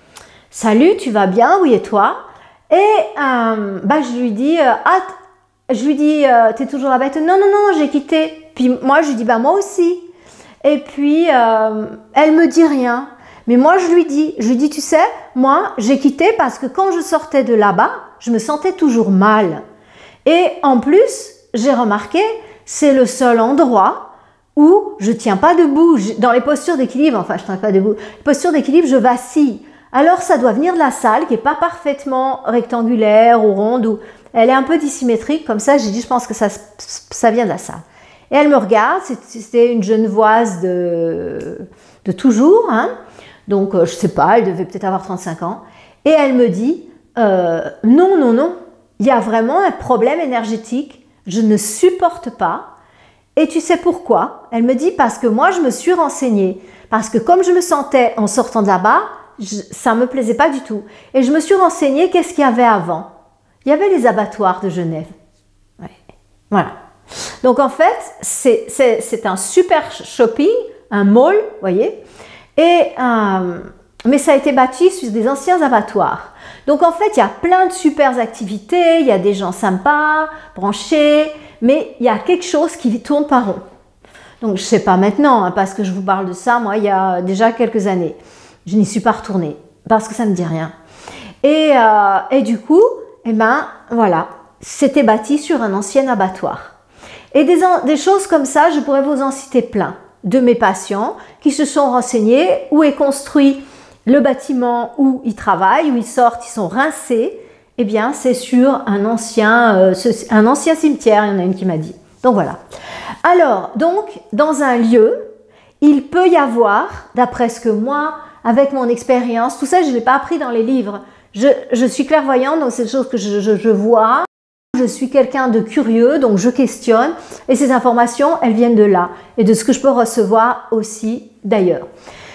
« Salut, tu vas bien? Oui, et toi ?» Et euh, bah, je lui dis euh, « Ah, je lui dis, euh, t'es toujours là-bas ?» Non, non, non, j'ai quitté. Puis moi, je lui dis « Bah, moi aussi. » Et puis, euh, elle me dit rien. Mais moi, je lui dis, je lui dis « Tu sais, moi, j'ai quitté parce que quand je sortais de là-bas, je me sentais toujours mal. Et en plus, j'ai remarqué, c'est le seul endroit où je ne tiens pas debout. Dans les postures d'équilibre, enfin, je ne tiens pas debout. Les postures d'équilibre, je vacille. Alors, ça doit venir de la salle qui n'est pas parfaitement rectangulaire ou ronde. Ou elle est un peu dissymétrique. Comme ça, j'ai dit, je pense que ça, ça vient de la salle. Et elle me regarde. C'était une Genevoise de, de toujours. Hein. Donc, je ne sais pas, elle devait peut-être avoir trente-cinq ans. Et elle me dit, euh, non, non, non. Il y a vraiment un problème énergétique. Je ne supporte pas. Et tu sais pourquoi? Elle me dit parce que moi, je me suis renseignée. Parce que comme je me sentais en sortant de là-bas, ça ne me plaisait pas du tout. Et je me suis renseignée, qu'est-ce qu'il y avait avant? Il y avait les abattoirs de Genève. Ouais. Voilà. Donc en fait, c'est un super shopping, un mall, vous voyez. Et, euh, mais ça a été bâti sur des anciens abattoirs. Donc en fait, il y a plein de super activités, il y a des gens sympas, branchés, mais il y a quelque chose qui tourne pas rond. Donc je ne sais pas maintenant, hein, parce que je vous parle de ça, moi, il y a déjà quelques années. Je n'y suis pas retournée, parce que ça ne me dit rien. Et, euh, et du coup, eh ben, voilà, c'était bâti sur un ancien abattoir. Et des, des choses comme ça, je pourrais vous en citer plein, de mes patients qui se sont renseignés, où est construit le bâtiment où ils travaillent, où ils sortent, ils sont rincés, eh bien, c'est sur un ancien, euh, un ancien cimetière, il y en a une qui m'a dit. Donc, voilà. Alors, donc, dans un lieu, il peut y avoir, d'après ce que moi, avec mon expérience, tout ça, je ne l'ai pas appris dans les livres. Je, je suis clairvoyante, donc c'est des choses que je, je, je vois. Je suis quelqu'un de curieux, donc je questionne. Et ces informations, elles viennent de là. Et de ce que je peux recevoir aussi d'ailleurs.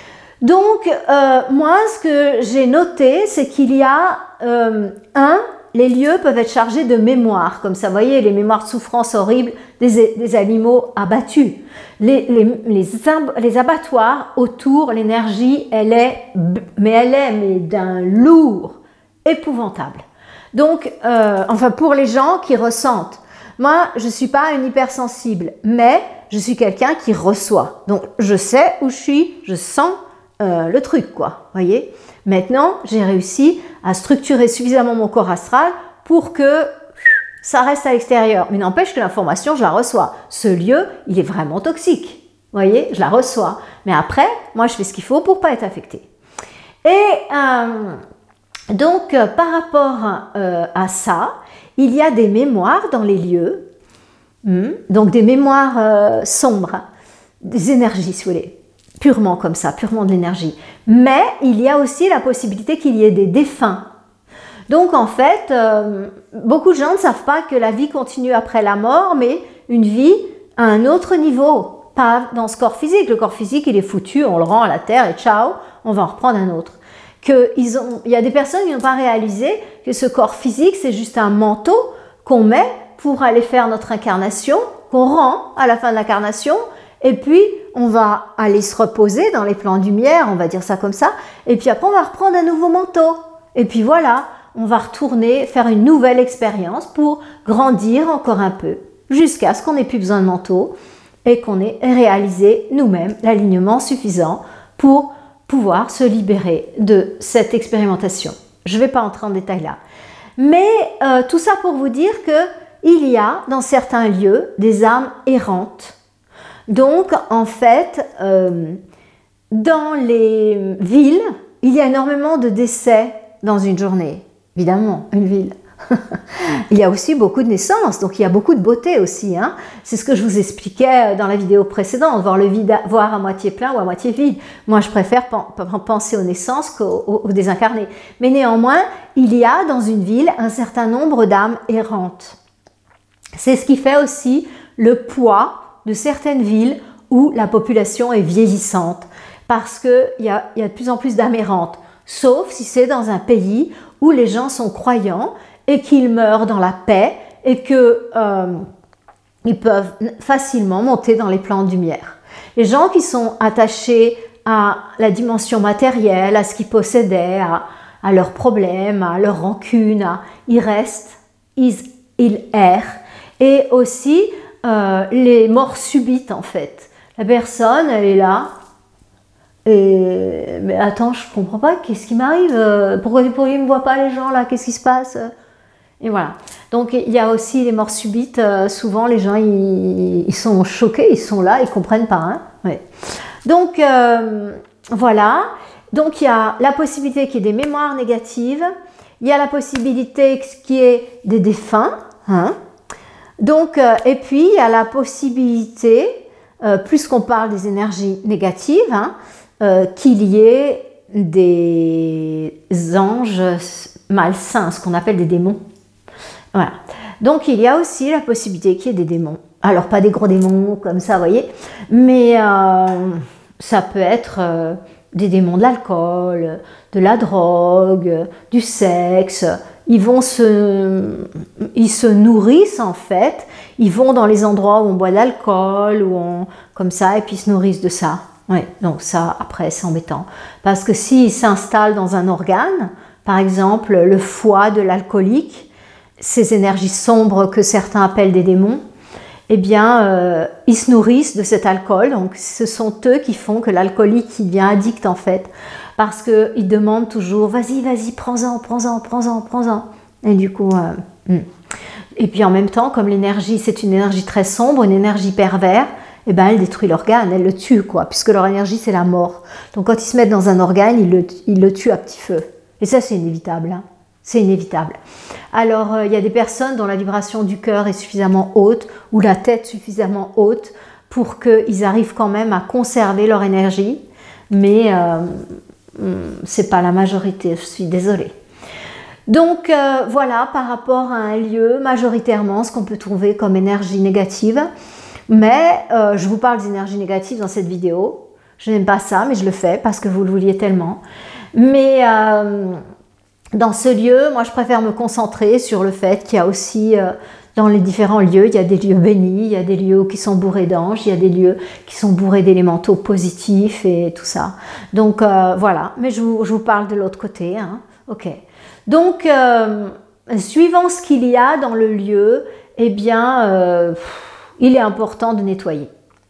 Donc, euh, moi, ce que j'ai noté, c'est qu'il y a, euh, un, les lieux peuvent être chargés de mémoire, comme ça, vous voyez, les mémoires de souffrance horribles des, des animaux abattus. Les, les, les, les abattoirs autour, l'énergie, elle est, mais elle est mais d'un lourd épouvantable. Donc, euh, enfin, pour les gens qui ressentent. Moi, je ne suis pas une hypersensible, mais je suis quelqu'un qui reçoit. Donc, je sais où je suis, je sens Euh, le truc, quoi, voyez. Maintenant, j'ai réussi à structurer suffisamment mon corps astral pour que ça reste à l'extérieur. Mais n'empêche que l'information, je la reçois. Ce lieu, il est vraiment toxique. voyez, je la reçois. Mais après, moi, je fais ce qu'il faut pour pas être affectée. Et euh, donc, euh, par rapport euh, à ça, il y a des mémoires dans les lieux, hmm, donc des mémoires euh, sombres, des énergies, si vous voulez, purement comme ça, purement de l'énergie. Mais il y a aussi la possibilité qu'il y ait des défunts. Donc, en fait, euh, beaucoup de gens ne savent pas que la vie continue après la mort, mais une vie à un autre niveau, pas dans ce corps physique. Le corps physique, il est foutu, on le rend à la terre et ciao, on va en reprendre un autre. Que ils ont, il y a des personnes qui n'ont pas réalisé que ce corps physique, c'est juste un manteau qu'on met pour aller faire notre incarnation, qu'on rend à la fin de l'incarnation, et puis on va aller se reposer dans les plans de lumière, on va dire ça comme ça, et puis après on va reprendre un nouveau manteau. Et puis voilà, on va retourner faire une nouvelle expérience pour grandir encore un peu, jusqu'à ce qu'on n'ait plus besoin de manteau et qu'on ait réalisé nous-mêmes l'alignement suffisant pour pouvoir se libérer de cette expérimentation. Je ne vais pas entrer en détail là. Mais euh, tout ça pour vous dire qu'il y a dans certains lieux des âmes errantes. Donc en fait, euh, dans les villes, il y a énormément de décès dans une journée. Évidemment, une ville. Il y a aussi beaucoup de naissances, donc il y a beaucoup de beauté aussi. Hein. C'est ce que je vous expliquais dans la vidéo précédente, voir le vide, voir à moitié plein ou à moitié vide. Moi, je préfère penser aux naissances qu'aux aux désincarnés. Mais néanmoins, il y a dans une ville un certain nombre d'âmes errantes. C'est ce qui fait aussi le poids de certaines villes où la population est vieillissante, parce qu'il y a, y a de plus en plus d'âmes errantes, sauf si c'est dans un pays où les gens sont croyants et qu'ils meurent dans la paix et qu'ils euh, peuvent facilement monter dans les plans de lumière. Les gens qui sont attachés à la dimension matérielle, à ce qu'ils possédaient, à, à leurs problèmes, à leurs rancunes, à, ils restent, ils, ils errent. Et aussi euh, les morts subites en fait. La personne, elle est là, et mais attends, je comprends pas, qu'est-ce qui m'arrive? Pourquoi, pourquoi ils ne me voient pas les gens là? Qu'est-ce qui se passe? Et voilà. Donc il y a aussi les morts subites. Euh, souvent les gens ils, ils sont choqués, ils sont là, ils comprennent pas. Hein, ouais. Donc euh, voilà. Donc il y a la possibilité qu'il y ait des mémoires négatives. Il y a la possibilité qu'il y ait des défunts. Hein. Donc euh, et puis il y a la possibilité, euh, plus qu'on parle des énergies négatives, hein, euh, qu'il y ait des anges malsains, ce qu'on appelle des démons. Voilà. Donc il y a aussi la possibilité qu'il y ait des démons. Alors pas des gros démons comme ça, vous voyez, mais euh, ça peut être euh, des démons de l'alcool, de la drogue, du sexe. Ils vont se, ils se nourrissent en fait. Ils vont dans les endroits où on boit de l'alcool, où on, comme ça, et puis ils se nourrissent de ça. Ouais, donc ça, après, c'est embêtant. Parce que s'ils s'installent dans un organe, par exemple le foie de l'alcoolique, ces énergies sombres que certains appellent des démons, eh bien, euh, ils se nourrissent de cet alcool. Donc, ce sont eux qui font que l'alcoolique devient addict, en fait. Parce qu'ils demandent toujours, vas-y, vas-y, prends-en, prends-en, prends-en, prends-en. Et du coup, euh, et puis en même temps, comme l'énergie, c'est une énergie très sombre, une énergie perverse, eh ben, elle détruit l'organe, elle le tue, quoi. Puisque leur énergie, c'est la mort. Donc, quand ils se mettent dans un organe, ils le, ils le tuent à petit feu. Et ça, c'est inévitable, hein. C'est inévitable. Alors, euh, il y a des personnes dont la vibration du cœur est suffisamment haute ou la tête suffisamment haute pour qu'ils arrivent quand même à conserver leur énergie, mais euh, ce n'est pas la majorité, je suis désolée. Donc, euh, voilà, par rapport à un lieu, majoritairement, ce qu'on peut trouver comme énergie négative. Mais euh, je vous parle des énergies négatives dans cette vidéo. Je n'aime pas ça, mais je le fais parce que vous le vouliez tellement. Mais... Euh, Dans ce lieu, moi je préfère me concentrer sur le fait qu'il y a aussi, euh, dans les différents lieux, il y a des lieux bénis, il y a des lieux qui sont bourrés d'anges, il y a des lieux qui sont bourrés d'élémentaux positifs et tout ça. Donc euh, voilà, mais je vous, je vous parle de l'autre côté. Hein. Ok. Donc, euh, suivant ce qu'il y a dans le lieu, eh bien, euh, il est important de nettoyer.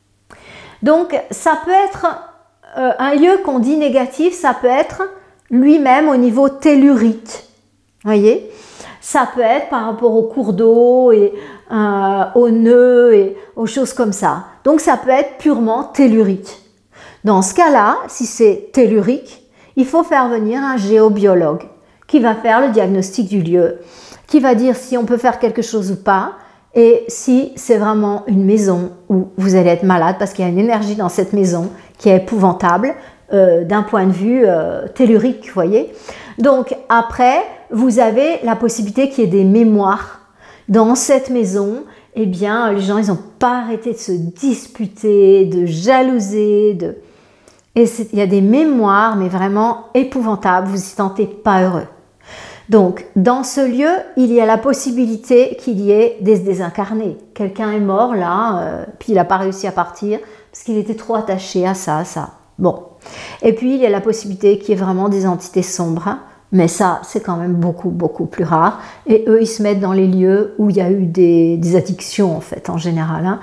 Donc, ça peut être euh, un lieu qu'on dit négatif, ça peut être lui-même au niveau tellurique, voyez, Ça peut être par rapport au cours d'eau et euh, aux nœuds et aux choses comme ça. Donc ça peut être purement tellurique. Dans ce cas-là, si c'est tellurique, il faut faire venir un géobiologue qui va faire le diagnostic du lieu, qui va dire si on peut faire quelque chose ou pas, et si c'est vraiment une maison où vous allez être malade parce qu'il y a une énergie dans cette maison qui est épouvantable euh, d'un point de vue euh, tellurique, vous voyez. Donc après, vous avez la possibilité qu'il y ait des mémoires dans cette maison. Eh bien, les gens, ils n'ont pas arrêté de se disputer, de jalouser, de... et il y a des mémoires, mais vraiment épouvantables, vous ne vous sentez pas heureux. Donc, dans ce lieu, il y a la possibilité qu'il y ait des désincarnés. Quelqu'un est mort là, euh, puis il n'a pas réussi à partir parce qu'il était trop attaché à ça, à ça. Bon. Et puis, il y a la possibilité qu'il y ait vraiment des entités sombres, hein, mais ça, c'est quand même beaucoup, beaucoup plus rare. Et eux, ils se mettent dans les lieux où il y a eu des, des addictions, en fait, en général. Hein.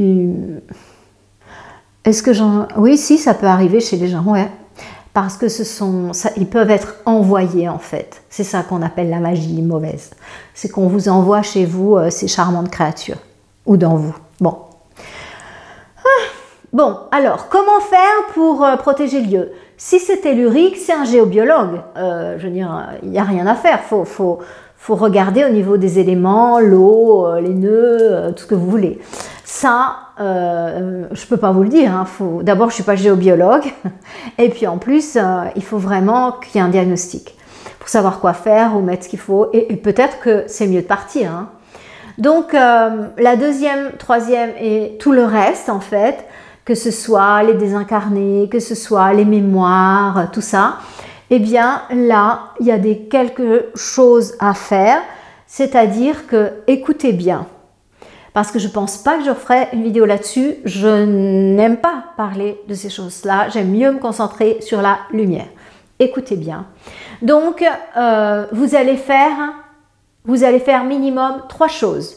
Est-ce que j'en... Oui, si, ça peut arriver chez les gens, ouais. Parce que ce sont, ça, ils peuvent être envoyés en fait. C'est ça qu'on appelle la magie mauvaise. C'est qu'on vous envoie chez vous euh, ces charmantes créatures. Ou dans vous. Bon. Ah. Bon, alors, comment faire pour euh, protéger le lieu? Si c'est tellurique, c'est un géobiologue. Euh, je veux dire, il n'y a rien à faire. Il faut, faut, faut regarder au niveau des éléments, l'eau, euh, les nœuds, euh, tout ce que vous voulez. Ça, euh, je ne peux pas vous le dire. Hein. D'abord, je ne suis pas géobiologue. Et puis en plus, euh, il faut vraiment qu'il y ait un diagnostic pour savoir quoi faire ou mettre ce qu'il faut. Et, et peut-être que c'est mieux de partir. Hein. Donc, euh, la deuxième, troisième et tout le reste, en fait, que ce soit les désincarnés, que ce soit les mémoires, tout ça, eh bien là, il y a des, quelque chose à faire. C'est-à-dire que, écoutez bien, parce que je ne pense pas que je ferai une vidéo là-dessus. Je n'aime pas parler de ces choses-là. J'aime mieux me concentrer sur la lumière. Écoutez bien. Donc, euh, vous allez faire, vous allez faire minimum trois choses.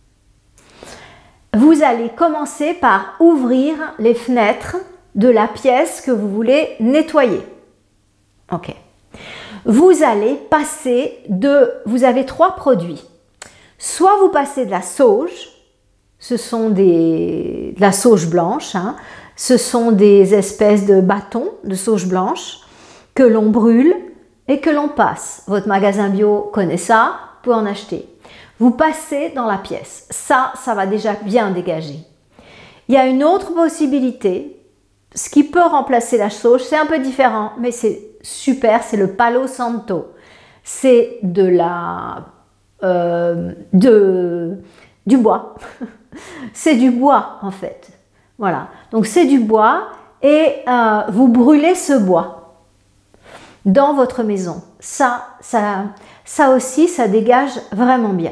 Vous allez commencer par ouvrir les fenêtres de la pièce que vous voulez nettoyer. Ok. Vous allez passer de... Vous avez trois produits. Soit vous passez de la sauge. Ce sont des, de la sauge blanche, hein. Ce sont des espèces de bâtons de sauge blanche que l'on brûle et que l'on passe. Votre magasin bio connaît ça, vous pouvez en acheter. Vous passez dans la pièce. Ça, ça va déjà bien dégager. Il y a une autre possibilité, ce qui peut remplacer la sauge, c'est un peu différent, mais c'est super, c'est le Palo Santo. C'est de la... Euh, de, du bois. C'est du bois en fait. Voilà. Donc c'est du bois et euh, vous brûlez ce bois dans votre maison. Ça, ça, ça aussi, ça dégage vraiment bien.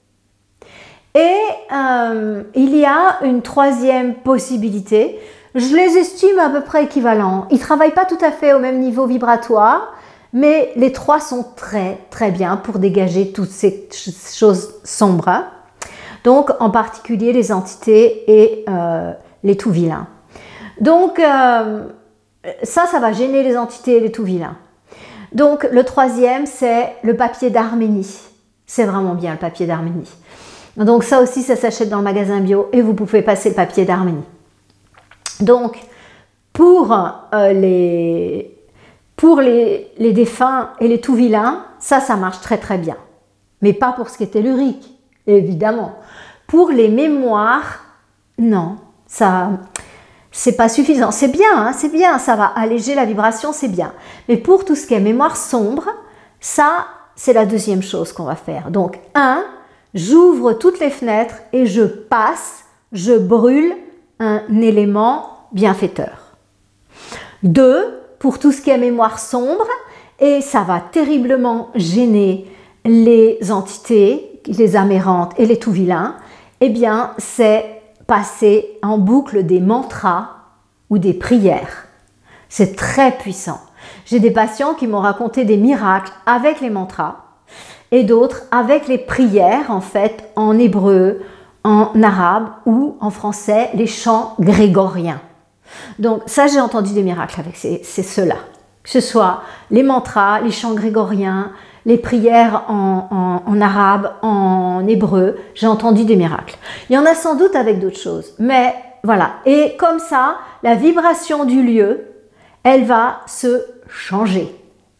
Et euh, il y a une troisième possibilité. Je les estime à peu près équivalents. Ils ne travaillent pas tout à fait au même niveau vibratoire, mais les trois sont très très bien pour dégager toutes ces choses sombres. Donc, en particulier les entités et euh, les tout vilains. Donc, euh, ça, ça va gêner les entités et les tout vilains. Donc, le troisième, c'est le papier d'Arménie. C'est vraiment bien, le papier d'Arménie. Donc, ça aussi, ça s'achète dans le magasin bio et vous pouvez passer le papier d'Arménie. Donc, pour, euh, les, pour les, les défunts et les tout vilains, ça, ça marche très très bien. Mais pas pour ce qui est tellurique. Évidemment. Pour les mémoires, non, ça, c'est pas suffisant. C'est bien, hein, c'est bien, ça va alléger la vibration, c'est bien. Mais pour tout ce qui est mémoire sombre, ça, c'est la deuxième chose qu'on va faire. Donc, un, j'ouvre toutes les fenêtres et je passe, je brûle un élément bienfaiteur. Deux, pour tout ce qui est mémoire sombre, et ça va terriblement gêner les entités, les amérantes et les tout vilains, eh bien, c'est passer en boucle des mantras ou des prières. C'est très puissant. J'ai des patients qui m'ont raconté des miracles avec les mantras et d'autres avec les prières, en fait, en hébreu, en arabe ou en français, les chants grégoriens. Donc, ça, j'ai entendu des miracles avec ces, ces ceux-là. Que ce soit les mantras, les chants grégoriens, les prières en, en, en arabe, en hébreu, j'ai entendu des miracles. Il y en a sans doute avec d'autres choses, mais voilà. Et comme ça, la vibration du lieu, elle va se changer.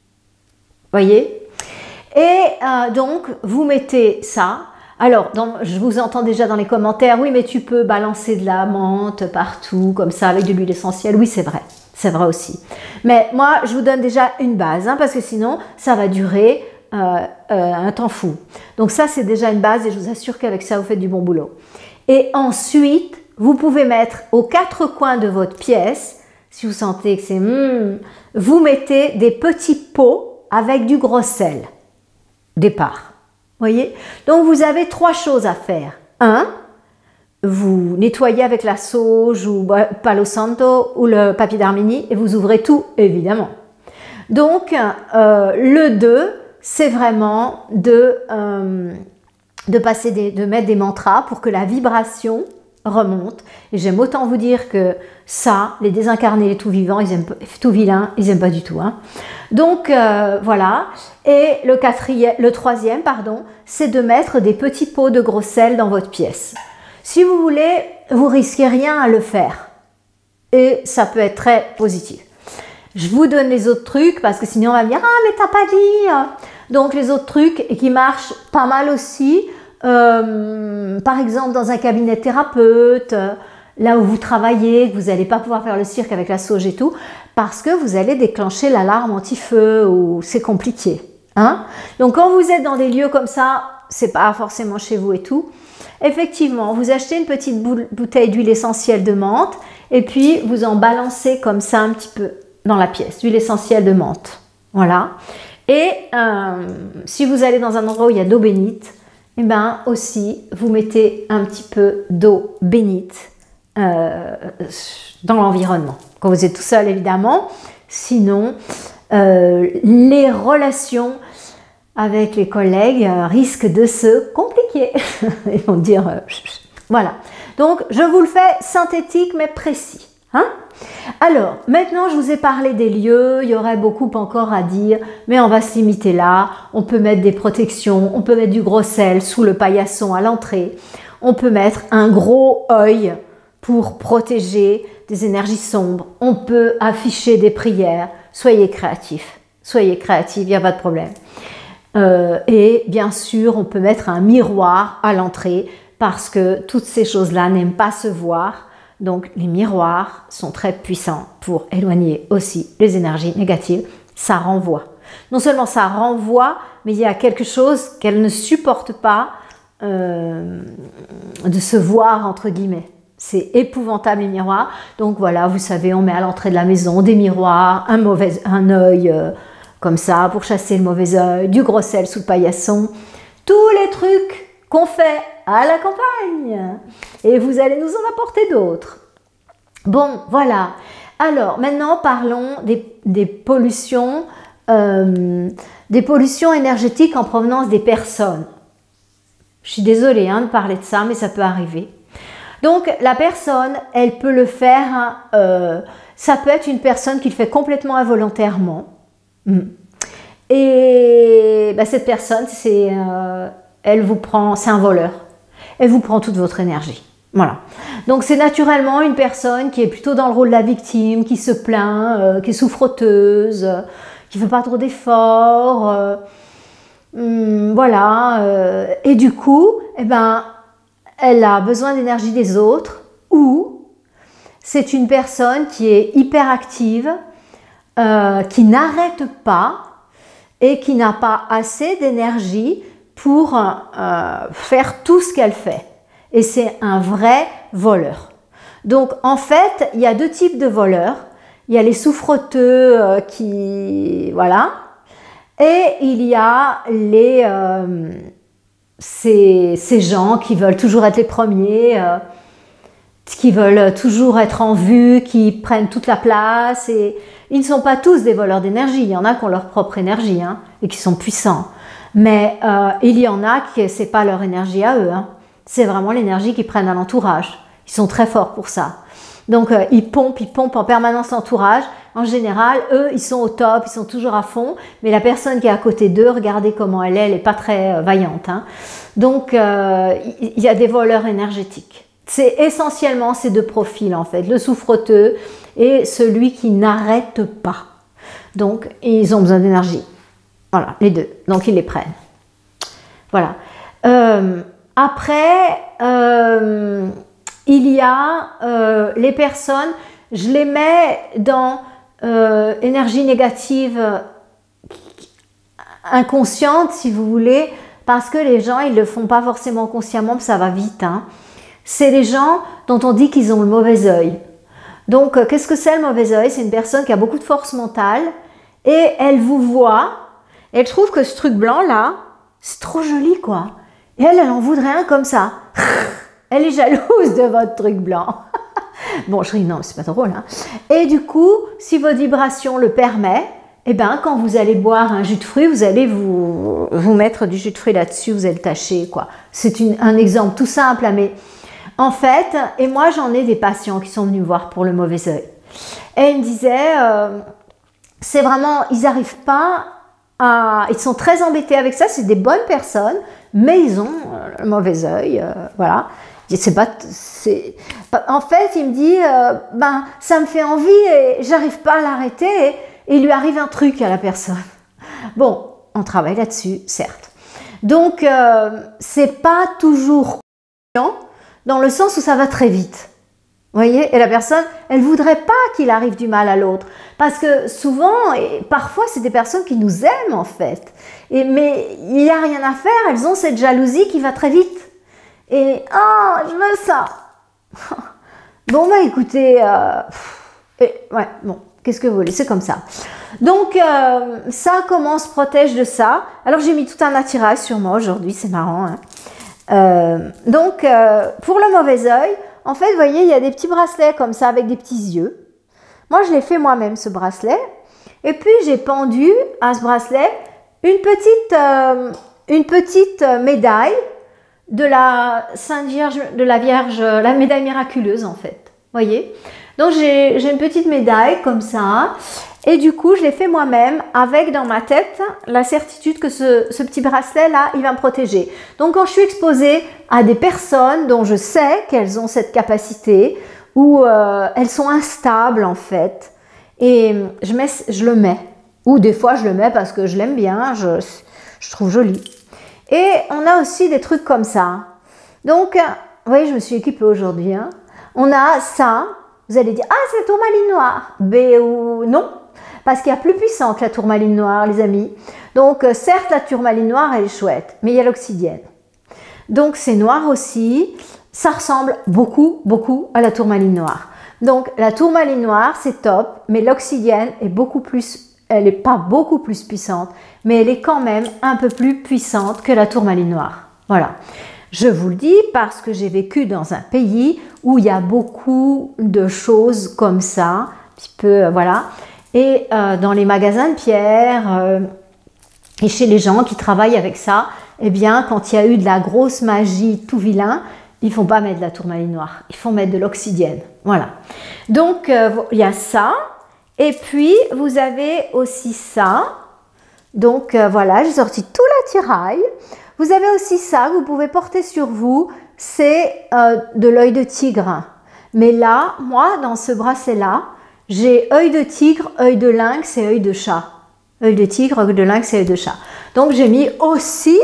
Voyez? Et euh, donc, vous mettez ça. Alors, dans, je vous entends déjà dans les commentaires, oui, mais tu peux balancer de la menthe partout, comme ça, avec de l'huile essentielle. Oui, c'est vrai. C'est vrai aussi. Mais moi, je vous donne déjà une base, hein, parce que sinon, ça va durer euh, euh, un temps fou. Donc ça, c'est déjà une base et je vous assure qu'avec ça, vous faites du bon boulot. Et ensuite, vous pouvez mettre aux quatre coins de votre pièce, si vous sentez que c'est... Hmm, vous mettez des petits pots avec du gros sel. Départ. Voyez? Donc, vous avez trois choses à faire. Un, vous nettoyez avec la sauge ou Palo Santo ou le papier d'Arménie et vous ouvrez tout, évidemment. Donc, euh, le deux, c'est vraiment de, euh, de, passer des, de mettre des mantras pour que la vibration remonte. Et j'aime autant vous dire que ça, les désincarnés, les tout vivants, ils aiment, tout vilains, ils n'aiment pas du tout. Hein. Donc, euh, voilà. Et le, quatrième, le troisième, pardon, c'est de mettre des petits pots de gros sel dans votre pièce. Si vous voulez, vous risquez rien à le faire. Et ça peut être très positif. Je vous donne les autres trucs parce que sinon on va me dire « Ah, mais t'as pas dit !» Donc les autres trucs qui marchent pas mal aussi, euh, par exemple dans un cabinet thérapeute, là où vous travaillez, que vous n'allez pas pouvoir faire le cirque avec la sauge et tout, parce que vous allez déclencher l'alarme anti-feu ou c'est compliqué. Hein? Donc quand vous êtes dans des lieux comme ça, c'est pas forcément chez vous et tout, effectivement, vous achetez une petite bouteille d'huile essentielle de menthe et puis vous en balancez comme ça un petit peu dans la pièce, d'huile essentielle de menthe. Voilà. Et euh, si vous allez dans un endroit où il y a d'eau bénite, eh ben aussi, vous mettez un petit peu d'eau bénite euh, dans l'environnement. Quand vous êtes tout seul, évidemment. Sinon, euh, les relations avec les collègues euh, risquent de se compliquer. Ils vont dire... Euh, voilà. Donc, je vous le fais synthétique, mais précis. Hein? Alors, maintenant, je vous ai parlé des lieux, il y aurait beaucoup encore à dire, mais on va se limiter là. On peut mettre des protections, on peut mettre du gros sel sous le paillasson à l'entrée, on peut mettre un gros œil pour protéger des énergies sombres, on peut afficher des prières, soyez créatifs, soyez créatifs, il n'y a pas de problème. Euh, et bien sûr, on peut mettre un miroir à l'entrée parce que toutes ces choses-là n'aiment pas se voir. Donc, les miroirs sont très puissants pour éloigner aussi les énergies négatives. Ça renvoie. Non seulement ça renvoie, mais il y a quelque chose qu'elle ne supporte pas euh, de se voir, entre guillemets. C'est épouvantable, les miroirs. Donc, voilà, vous savez, on met à l'entrée de la maison des miroirs, un, mauvais, un œil euh, comme ça pour chasser le mauvais œil, du gros sel sous le paillasson. Tous les trucs qu'on fait à la campagne. Et vous allez nous en apporter d'autres. Bon, voilà. Alors, maintenant, parlons des, des pollutions, euh, des pollutions énergétiques en provenance des personnes. Je suis désolée hein, de parler de ça, mais ça peut arriver. Donc, la personne, elle peut le faire, euh, ça peut être une personne qui le fait complètement involontairement. Et bah, cette personne, c'est... Euh, elle vous prend, c'est un voleur, elle vous prend toute votre énergie. Voilà. Donc c'est naturellement une personne qui est plutôt dans le rôle de la victime, qui se plaint, euh, qui est souffroteuse, euh, qui ne fait pas trop d'efforts, euh, hum, voilà. Euh, et du coup, eh ben, elle a besoin d'énergie des autres, ou c'est une personne qui est hyperactive, euh, qui n'arrête pas et qui n'a pas assez d'énergie pour euh, faire tout ce qu'elle fait. Et c'est un vrai voleur. Donc, en fait, il y a deux types de voleurs. Il y a les souffroteux euh, qui... Voilà. Et il y a les, euh, ces, ces gens qui veulent toujours être les premiers, euh, qui veulent toujours être en vue, qui prennent toute la place. Et ils ne sont pas tous des voleurs d'énergie. Il y en a qui ont leur propre énergie hein, et qui sont puissants. Mais euh, il y en a qui, ce n'est pas leur énergie à eux, hein. C'est vraiment l'énergie qu'ils prennent à l'entourage. Ils sont très forts pour ça. Donc, euh, ils pompent, ils pompent en permanence l'entourage, en général, eux, ils sont au top, ils sont toujours à fond, mais la personne qui est à côté d'eux, regardez comment elle est, elle n'est pas très euh, vaillante. Hein. Donc, euh, il y a des voleurs énergétiques. C'est essentiellement ces deux profils, en fait, le souffreteux et celui qui n'arrête pas. Donc, ils ont besoin d'énergie. Voilà, les deux. Donc, ils les prennent. Voilà. Euh, après, euh, il y a euh, les personnes, je les mets dans euh, énergie négative inconsciente, si vous voulez, parce que les gens, ils ne le font pas forcément consciemment, ça va vite. Hein. C'est les gens dont on dit qu'ils ont le mauvais œil. Donc, euh, qu'est-ce que c'est le mauvais œil? C'est une personne qui a beaucoup de force mentale et elle vous voit et elle trouve que ce truc blanc-là, c'est trop joli, quoi. Et elle, elle en voudrait un comme ça. Elle est jalouse de votre truc blanc. Bon, je ris, non, c'est pas drôle. Hein. Et du coup, si votre vibration le permet, eh ben, quand vous allez boire un jus de fruits, vous allez vous, vous mettre du jus de fruits là-dessus, vous allez le tâcher, quoi. C'est un exemple tout simple, mais en fait, et moi, j'en ai des patients qui sont venus me voir pour le mauvais œil. Et ils me disaient, euh, c'est vraiment, ils n'arrivent pas à... Ils sont très embêtés avec ça, c'est des bonnes personnes, mais ils ont le mauvais œil, euh, voilà. C'est pas, c'est... En fait, il me dit, euh, ben, ça me fait envie et j'arrive pas à l'arrêter et, et il lui arrive un truc à la personne. Bon, on travaille là-dessus, certes. Donc, euh, c'est pas toujours conscient dans le sens où ça va très vite. Vous voyez? Et la personne, elle voudrait pas qu'il arrive du mal à l'autre. Parce que souvent, et parfois, c'est des personnes qui nous aiment en fait. Et, mais il n'y a rien à faire, elles ont cette jalousie qui va très vite. Et « oh, je veux ça !» Bon, bah écoutez, euh, et, ouais, bon, qu'est-ce que vous voulez, c'est comme ça. Donc, euh, ça, comment on se protège de ça? Alors, j'ai mis tout un attirail sur moi aujourd'hui, c'est marrant. Hein. Euh, donc, euh, pour le mauvais œil, en fait, vous voyez, il y a des petits bracelets comme ça avec des petits yeux. Moi, je l'ai fait moi-même, ce bracelet. Et puis, j'ai pendu à ce bracelet une petite, euh, une petite médaille de la Sainte Vierge, de la Vierge, la médaille miraculeuse en fait, voyez. Donc j'ai une petite médaille comme ça, et du coup je l'ai fait moi-même avec dans ma tête la certitude que ce, ce petit bracelet là, il va me protéger. Donc quand je suis exposée à des personnes dont je sais qu'elles ont cette capacité, ou euh, elles sont instables en fait, et je, mets, je le mets, ou des fois je le mets parce que je l'aime bien, je, je trouve joli. Et on a aussi des trucs comme ça. Donc, vous voyez, je me suis équipée aujourd'hui. Hein. On a ça. Vous allez dire, ah, c'est la tourmaline noire. Ben ou non, parce qu'il y a plus puissant que la tourmaline noire, les amis. Donc, certes, la tourmaline noire, elle est chouette, mais il y a l'obsidienne. Donc, c'est noir aussi. Ça ressemble beaucoup, beaucoup à la tourmaline noire. Donc, la tourmaline noire, c'est top, mais l'obsidienne est beaucoup plus... Elle n'est pas beaucoup plus puissante, mais elle est quand même un peu plus puissante que la tourmaline noire. Voilà. Je vous le dis parce que j'ai vécu dans un pays où il y a beaucoup de choses comme ça, un petit peu, euh, voilà. Et euh, dans les magasins de pierre euh, et chez les gens qui travaillent avec ça, eh bien, quand il y a eu de la grosse magie tout vilain, ils ne font pas mettre de la tourmaline noire, ils font mettre de l'obsidienne. Voilà. Donc, euh, il y a ça. Et puis, vous avez aussi ça. Donc, euh, voilà, j'ai sorti tout l'attirail. Vous avez aussi ça que vous pouvez porter sur vous. C'est euh, de l'œil de tigre. Mais là, moi, dans ce bracelet-là, j'ai œil de tigre, œil de lynx et œil de chat. Œil de tigre, œil de lynx et œil de chat. Donc, j'ai mis aussi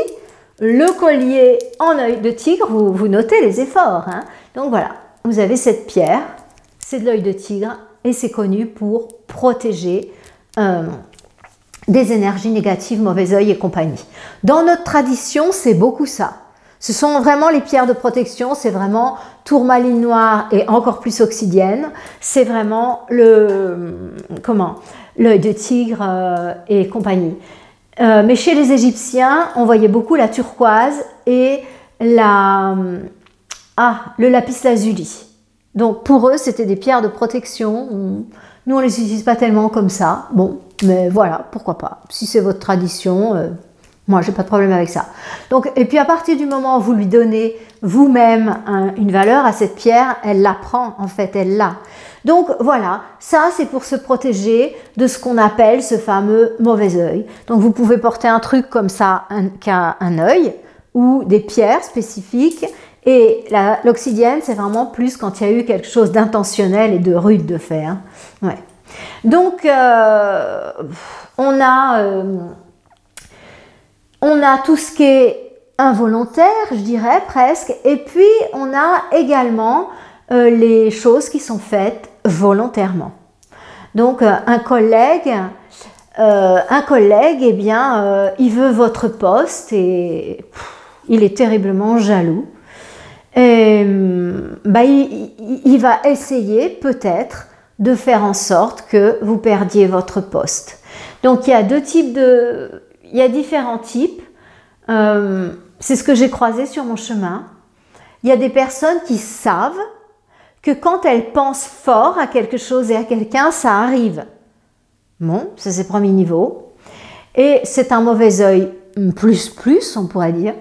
le collier en œil de tigre. Vous, vous notez les efforts. Hein. Donc, voilà, vous avez cette pierre. C'est de l'œil de tigre. Et c'est connu pour protéger euh, des énergies négatives, mauvais œil et compagnie. Dans notre tradition, c'est beaucoup ça. Ce sont vraiment les pierres de protection, c'est vraiment tourmaline noire et encore plus obsidienne. C'est vraiment le comment l'œil de tigre euh, et compagnie. Euh, mais chez les Égyptiens, on voyait beaucoup la turquoise et la, ah, le lapis lazuli. Donc pour eux, c'était des pierres de protection. Nous, on ne les utilise pas tellement comme ça. Bon, mais voilà, pourquoi pas. Si c'est votre tradition, euh, moi, j'ai pas de problème avec ça. Donc, et puis à partir du moment où vous lui donnez vous-même un, une valeur à cette pierre, elle la prend, en fait, elle l'a. Donc voilà, ça c'est pour se protéger de ce qu'on appelle ce fameux mauvais œil. Donc vous pouvez porter un truc comme ça qui a un œil ou des pierres spécifiques. Et l'obsidienne, c'est vraiment plus quand il y a eu quelque chose d'intentionnel et de rude de fait. Hein. Ouais. Donc euh, on a, euh, on a tout ce qui est involontaire, je dirais presque. Et puis on a également euh, les choses qui sont faites volontairement. Donc euh, un collègue, euh, un collègue, eh bien, euh, il veut votre poste et pff, il est terriblement jaloux. Et, bah, il, il va essayer peut-être de faire en sorte que vous perdiez votre poste. Donc il y a deux types de, il y a différents types. Euh, c'est ce que j'ai croisé sur mon chemin. Il y a des personnes qui savent que quand elles pensent fort à quelque chose et à quelqu'un, ça arrive. Bon, ça c'est le premier niveau. Et c'est un mauvais œil plus plus, on pourrait dire.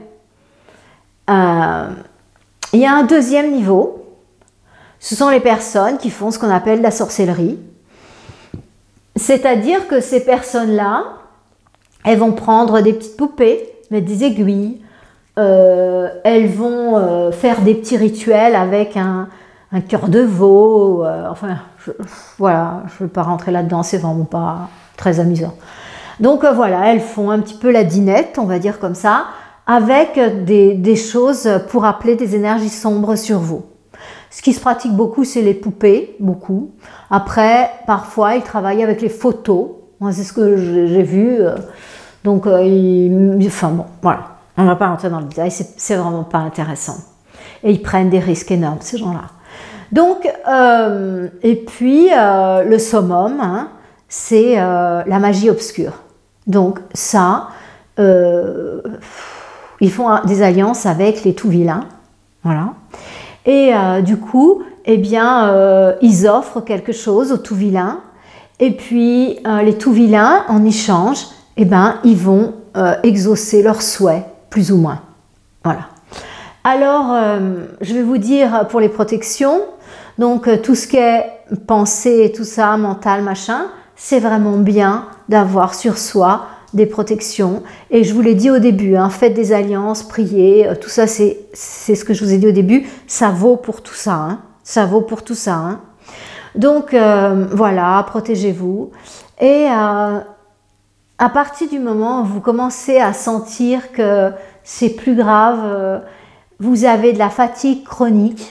Euh, il y a un deuxième niveau. Ce sont les personnes qui font ce qu'on appelle la sorcellerie. C'est-à-dire que ces personnes-là, elles vont prendre des petites poupées, mettre des aiguilles, euh, elles vont euh, faire des petits rituels avec un, un cœur de veau, euh, enfin, je, voilà, je ne vais pas rentrer là-dedans, c'est vraiment pas très amusant. Donc euh, voilà, elles font un petit peu la dinette, on va dire comme ça, avec des, des choses pour appeler des énergies sombres sur vous. Ce qui se pratique beaucoup, c'est les poupées, beaucoup. Après, parfois, ils travaillent avec les photos. Moi, c'est ce que j'ai vu. Donc, euh, ils, enfin bon, voilà. On ne va pas rentrer dans le détail, c'est vraiment pas intéressant. Et ils prennent des risques énormes, ces gens-là. Donc, euh, et puis, euh, le summum, hein, c'est euh, la magie obscure. Donc, ça, euh, ils font des alliances avec les tout vilains. Voilà. Et euh, du coup, eh bien, euh, ils offrent quelque chose aux tout vilains. Et puis, euh, les tout vilains, en échange, eh ben, ils vont euh, exaucer leurs souhaits, plus ou moins. Voilà. Alors, euh, je vais vous dire pour les protections. Donc, euh, tout ce qui est pensée, tout ça, mental, machin, c'est vraiment bien d'avoir sur soi des protections. Et je vous l'ai dit au début, hein, faites des alliances, priez, euh, tout ça, c'est ce que je vous ai dit au début, ça vaut pour tout ça. Hein, ça vaut pour tout ça. Hein. Donc, euh, voilà, protégez-vous. Et euh, à partir du moment où vous commencez à sentir que c'est plus grave, euh, vous avez de la fatigue chronique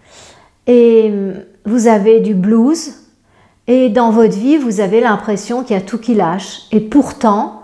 et vous avez du blues et dans votre vie, vous avez l'impression qu'il y a tout qui lâche. Et pourtant,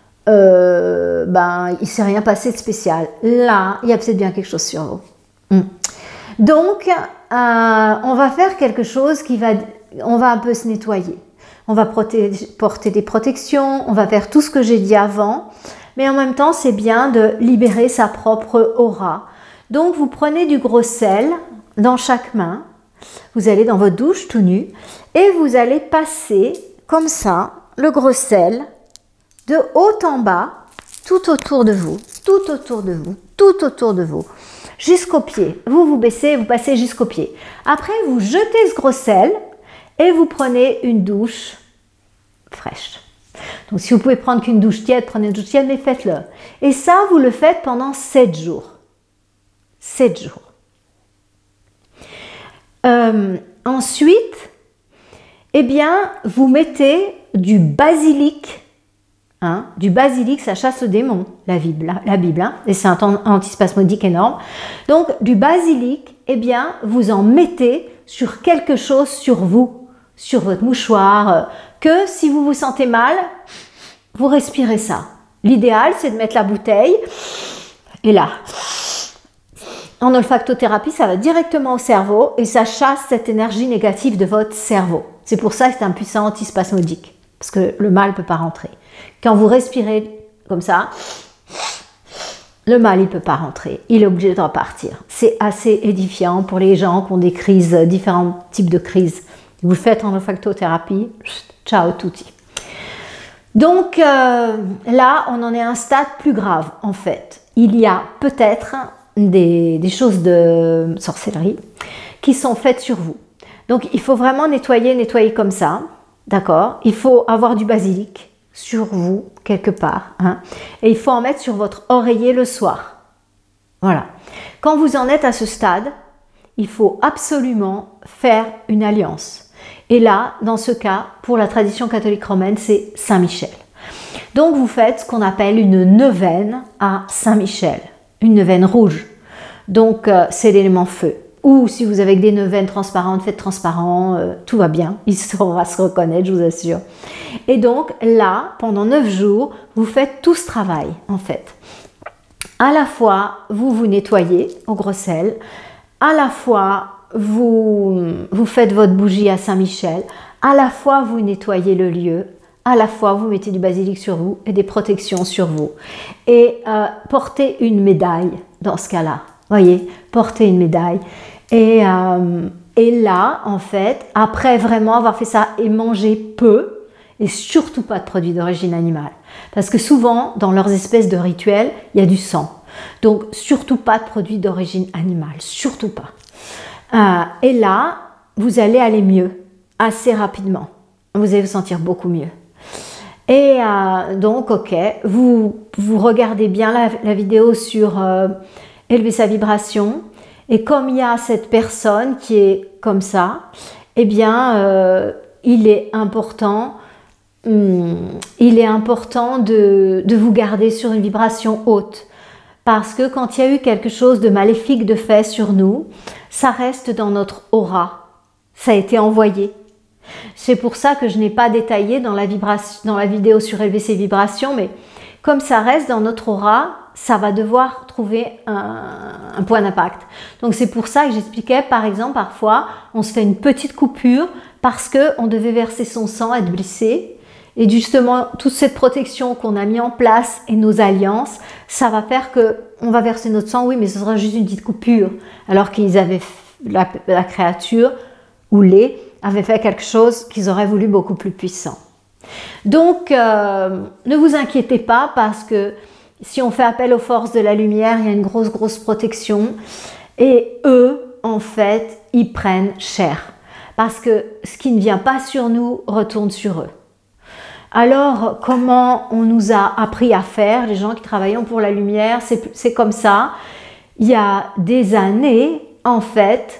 Euh, ben, il ne s'est rien passé de spécial. Là, il y a peut-être bien quelque chose sur vous. Mm. Donc, euh, on va faire quelque chose qui va, on va un peu se nettoyer. On va porter des protections, on va faire tout ce que j'ai dit avant, mais en même temps, c'est bien de libérer sa propre aura. Donc, vous prenez du gros sel dans chaque main, vous allez dans votre douche tout nu, et vous allez passer comme ça le gros sel de haut en bas, tout autour de vous, tout autour de vous, tout autour de vous, jusqu'aux pieds. Vous vous baissez, vous passez jusqu'aux pieds. Après, vous jetez ce gros sel et vous prenez une douche fraîche. Donc, si vous pouvez prendre qu'une douche tiède, prenez une douche tiède, mais faites-le. Et ça, vous le faites pendant sept jours. sept jours. Euh, ensuite, eh bien, vous mettez du basilic. Hein, du basilic, ça chasse le démon, la Bible, la Bible hein, et c'est un antispasmodique énorme. Donc, du basilic, eh bien, vous en mettez sur quelque chose sur vous, sur votre mouchoir, euh, que si vous vous sentez mal, vous respirez ça. L'idéal, c'est de mettre la bouteille, et là, en olfactothérapie, ça va directement au cerveau, et ça chasse cette énergie négative de votre cerveau. C'est pour ça que c'est un puissant antispasmodique, parce que le mal ne peut pas rentrer. Quand vous respirez comme ça, le mal, il ne peut pas rentrer. Il est obligé de repartir. C'est assez édifiant pour les gens qui ont des crises, différents types de crises. Vous le faites en olfactothérapie, ciao tutti. Donc euh, là, on en est à un stade plus grave, en fait. Il y a peut-être des, des choses de sorcellerie qui sont faites sur vous. Donc il faut vraiment nettoyer, nettoyer comme ça, d'accord? Il faut avoir du basilic sur vous, quelque part, hein? Et il faut en mettre sur votre oreiller le soir. Voilà. Quand vous en êtes à ce stade, il faut absolument faire une alliance. Et là, dans ce cas, pour la tradition catholique romaine, c'est Saint-Michel. Donc vous faites ce qu'on appelle une neuvaine à Saint-Michel, une neuvaine rouge. Donc euh, c'est l'élément feu. Ou si vous avez des neuvaines transparentes, faites transparent, euh, tout va bien, on va se reconnaître, je vous assure. Et donc là, pendant neuf jours, vous faites tout ce travail en fait. À la fois, vous vous nettoyez au gros sel, à la fois, vous, vous faites votre bougie à Saint-Michel, à la fois, vous nettoyez le lieu, à la fois, vous mettez du basilic sur vous et des protections sur vous. Et euh, portez une médaille dans ce cas-là. Voyez, portez une médaille. Et, euh, et là, en fait, après vraiment avoir fait ça et manger peu, et surtout pas de produits d'origine animale. Parce que souvent, dans leurs espèces de rituels, il y a du sang. Donc, surtout pas de produits d'origine animale. Surtout pas. Euh, et là, vous allez aller mieux, assez rapidement. Vous allez vous sentir beaucoup mieux. Et euh, donc, ok, vous, vous regardez bien la, la vidéo sur euh, élever sa vibration. Et comme il y a cette personne qui est comme ça, eh bien, euh, il est important, hum, il est important de, de vous garder sur une vibration haute. Parce que quand il y a eu quelque chose de maléfique de fait sur nous, ça reste dans notre aura. Ça a été envoyé. C'est pour ça que je n'ai pas détaillé dans la, vibration, dans la vidéo sur élever ses vibrations, mais comme ça reste dans notre aura, ça va devoir trouver un, un point d'impact. Donc c'est pour ça que j'expliquais, par exemple, parfois, on se fait une petite coupure parce qu'on devait verser son sang, être blessé. Et justement, toute cette protection qu'on a mis en place et nos alliances, ça va faire qu'on va verser notre sang, oui, mais ce sera juste une petite coupure. Alors qu'ils avaient, la, la créature ou les avaient fait quelque chose qu'ils auraient voulu beaucoup plus puissant. Donc, euh, ne vous inquiétez pas parce que si on fait appel aux forces de la lumière, il y a une grosse, grosse protection. Et eux, en fait, ils prennent cher. Parce que ce qui ne vient pas sur nous retourne sur eux. Alors, comment on nous a appris à faire, les gens qui travaillent pour la lumière, c'est comme ça. Il y a des années, en fait,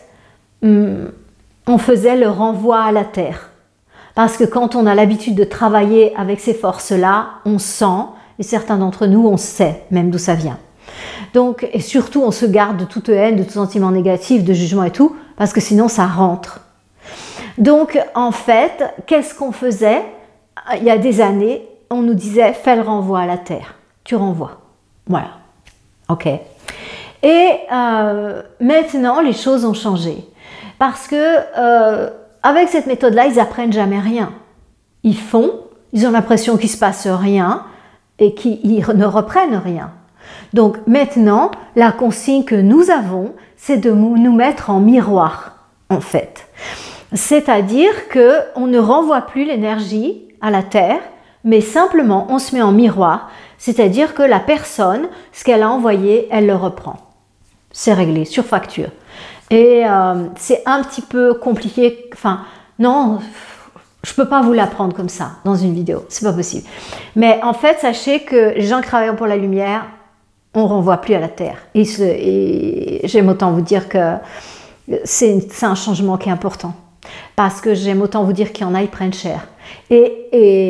on faisait le renvoi à la terre. Parce que quand on a l'habitude de travailler avec ces forces-là, on sent, et certains d'entre nous, on sait même d'où ça vient. Donc, et surtout, on se garde de toute haine, de tout sentiment négatif, de jugement et tout, parce que sinon, ça rentre. Donc, en fait, qu'est-ce qu'on faisait? Il y a des années, on nous disait, fais le renvoi à la terre. Tu renvoies. Voilà. OK. Et euh, maintenant, les choses ont changé. Parce que, euh, avec cette méthode-là, ils n'apprennent jamais rien. Ils font, ils ont l'impression qu'il ne se passe rien et qu'ils ne reprennent rien. Donc maintenant, la consigne que nous avons, c'est de nous mettre en miroir, en fait. C'est-à-dire qu'on ne renvoie plus l'énergie à la Terre, mais simplement on se met en miroir, c'est-à-dire que la personne, ce qu'elle a envoyé, elle le reprend. C'est réglé, sur facture. Et euh, c'est un petit peu compliqué, enfin, non, je ne peux pas vous l'apprendre comme ça, dans une vidéo, c'est pas possible. Mais en fait, sachez que les gens qui travaillent pour la lumière, on ne renvoie plus à la Terre. Et, et j'aime autant vous dire que c'est un changement qui est important. Parce que j'aime autant vous dire qu'il y en a, ils prennent cher. Et,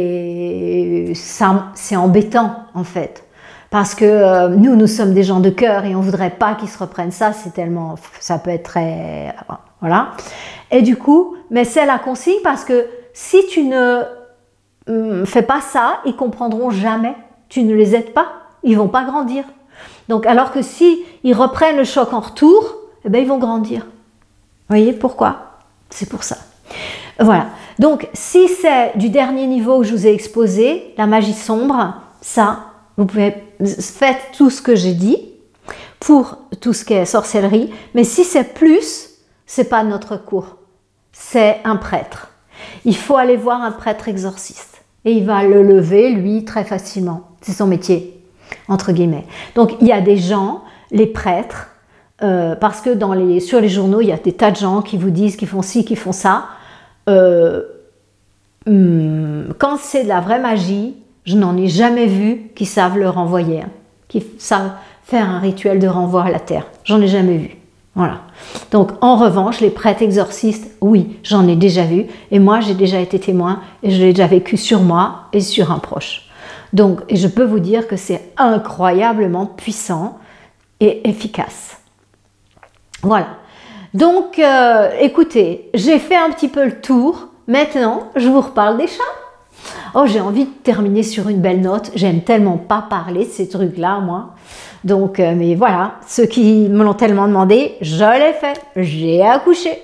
et ça, c'est embêtant, en fait. Parce que euh, nous, nous sommes des gens de cœur et on ne voudrait pas qu'ils se reprennent ça. C'est tellement... Ça peut être très... Voilà. Et du coup, mais c'est la consigne parce que si tu ne hum, fais pas ça, ils ne comprendront jamais. Tu ne les aides pas. Ils ne vont pas grandir. Donc, alors que si ils reprennent le choc en retour, eh ben, ils vont grandir. Vous voyez pourquoi? C'est pour ça. Voilà. Donc, si c'est du dernier niveau que je vous ai exposé, la magie sombre, ça, vous pouvez faire tout ce que j'ai dit pour tout ce qui est sorcellerie. Mais si c'est plus, c'est pas notre cours. C'est un prêtre. Il faut aller voir un prêtre exorciste. Et il va le lever, lui, très facilement. C'est son métier, entre guillemets. Donc, il y a des gens, les prêtres, euh, parce que dans les, sur les journaux, il y a des tas de gens qui vous disent qu'ils font ci, qu'ils font ça. Euh, hum, quand c'est de la vraie magie, je n'en ai jamais vu qui savent le renvoyer, hein, qui savent faire un rituel de renvoi à la terre. J'en ai jamais vu. Voilà. Donc, en revanche, les prêtres exorcistes, oui, j'en ai déjà vu. Et moi, j'ai déjà été témoin et je l'ai déjà vécu sur moi et sur un proche. Donc, et je peux vous dire que c'est incroyablement puissant et efficace. Voilà. Donc, euh, écoutez, j'ai fait un petit peu le tour. Maintenant, je vous reparle des chats. Oh, j'ai envie de terminer sur une belle note. J'aime tellement pas parler de ces trucs-là, moi. Donc, euh, mais voilà, ceux qui me l'ont tellement demandé, je l'ai fait. J'ai accouché.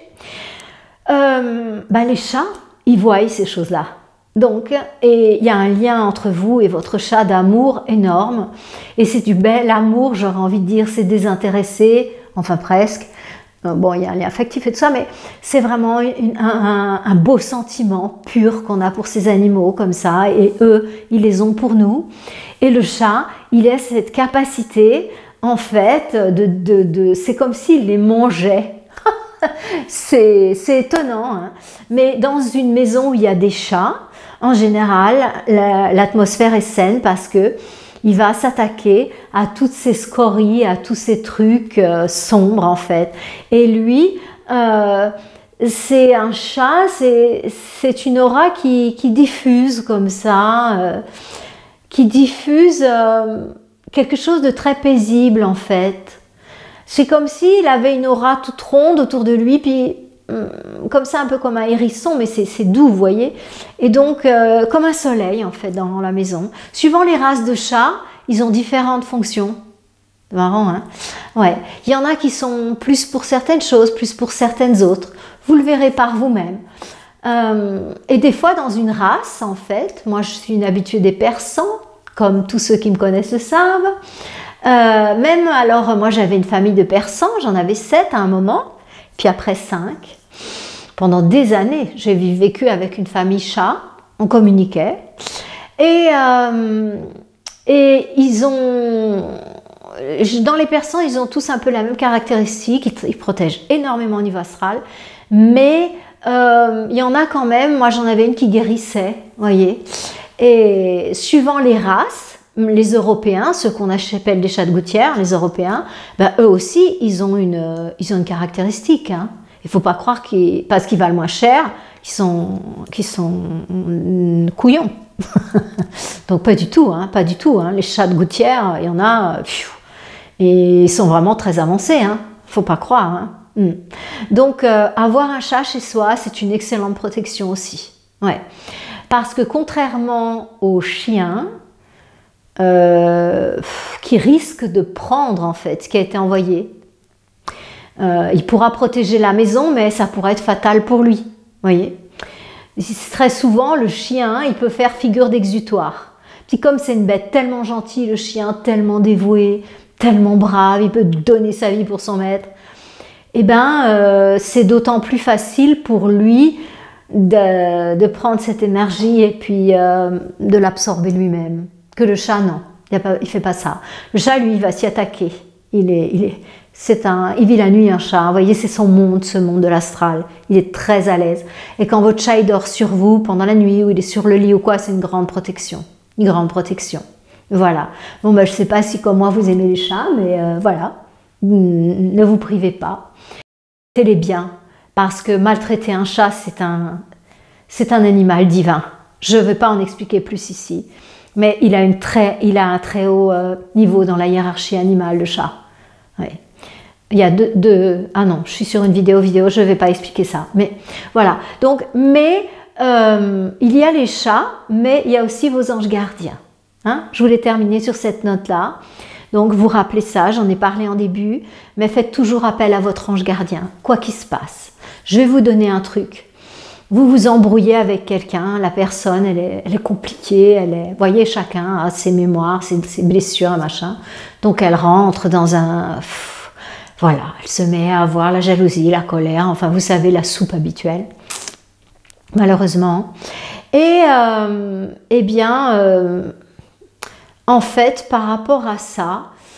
Euh, bah, les chats, ils voient ces choses-là. Donc, et il y a un lien entre vous et votre chat d'amour énorme. Et c'est du bel amour, j'aurais envie de dire, c'est désintéressé, enfin presque. Bon, il y a un lien affectif et tout ça, mais c'est vraiment une, un, un beau sentiment pur qu'on a pour ces animaux comme ça, et eux, ils les ont pour nous. Et le chat, il a cette capacité, en fait, de, de, de c'est comme s'il les mangeait. c'est étonnant, hein. Mais dans une maison où il y a des chats, en général, l'atmosphère est saine parce que il va s'attaquer à toutes ces scories, à tous ces trucs euh, sombres en fait. Et lui, euh, c'est un chat, c'est une aura qui, qui diffuse comme ça, euh, qui diffuse euh, quelque chose de très paisible en fait. C'est comme s'il avait une aura toute ronde autour de lui, puis comme ça, un peu comme un hérisson, mais c'est doux, vous voyez. Et donc, euh, comme un soleil, en fait, dans la maison. Suivant les races de chats, ils ont différentes fonctions. C'est marrant, hein? Ouais. Il y en a qui sont plus pour certaines choses, plus pour certaines autres. Vous le verrez par vous-même. Euh, et des fois, dans une race, en fait, moi, je suis une habituée des persans, comme tous ceux qui me connaissent le savent. Euh, même, alors, moi, j'avais une famille de persans, j'en avais sept à un moment, puis après cinq. Pendant des années, j'ai vécu avec une famille chat, on communiquait. Et, euh, et ils ont, dans les persans, ils ont tous un peu la même caractéristique, ils, ils protègent énormément au niveau astral, mais euh, il y en a quand même, moi j'en avais une qui guérissait, voyez. Et suivant les races, les Européens, ceux qu'on appelle des chats de gouttière, les Européens, ben, eux aussi, ils ont une, ils ont une caractéristique, hein. Il ne faut pas croire qu'ils, parce qu'ils valent moins cher, qu'ils sont, qu'ils sont couillons. Donc pas du tout, hein, pas du tout. Hein. Les chats de gouttière, il y en a, pfiou, et ils sont vraiment très avancés. Il hein. ne faut pas croire. Hein. Mm. Donc euh, avoir un chat chez soi, c'est une excellente protection aussi. Ouais. Parce que contrairement aux chiens, euh, qui risquent de prendre en fait ce qui a été envoyé, Euh, il pourra protéger la maison, mais ça pourrait être fatal pour lui. Voyez. Très souvent, le chien, il peut faire figure d'exutoire. Puis comme c'est une bête tellement gentille, le chien tellement dévoué, tellement brave, il peut donner sa vie pour son maître, eh ben, euh, c'est d'autant plus facile pour lui de, de prendre cette énergie et puis euh, de l'absorber lui-même. Que le chat, non, il ne fait pas ça. Le chat, lui, il va s'y attaquer. Il est... Il est C'est un, il vit la nuit, un chat. Vous voyez, c'est son monde, ce monde de l'astral. Il est très à l'aise. Et quand votre chat il dort sur vous pendant la nuit ou il est sur le lit ou quoi, c'est une grande protection. Une grande protection. Voilà. Bon, ben, je ne sais pas si comme moi vous aimez les chats, mais euh, voilà. Ne vous privez pas. Traitez-les bien. Parce que maltraiter un chat, c'est un, c'est un animal divin. Je ne vais pas en expliquer plus ici. Mais il a, une très, il a un très haut euh, niveau dans la hiérarchie animale, le chat. Ouais. Il y a deux, deux... Ah non, je suis sur une vidéo vidéo, je ne vais pas expliquer ça. Mais voilà. Donc, mais euh, il y a les chats, mais il y a aussi vos anges gardiens. Hein? Je voulais terminer sur cette note-là. Donc, vous rappelez ça, j'en ai parlé en début, mais faites toujours appel à votre ange gardien, quoi qu'il se passe. Je vais vous donner un truc. Vous vous embrouillez avec quelqu'un, la personne, elle est, elle est compliquée, elle est... Vous voyez, chacun a ses mémoires, ses, ses blessures, machin. Donc, elle rentre dans un... Voilà, elle se met à avoir la jalousie, la colère, enfin, vous savez, la soupe habituelle, malheureusement. Et, euh, eh bien, euh, en fait, par rapport à ça,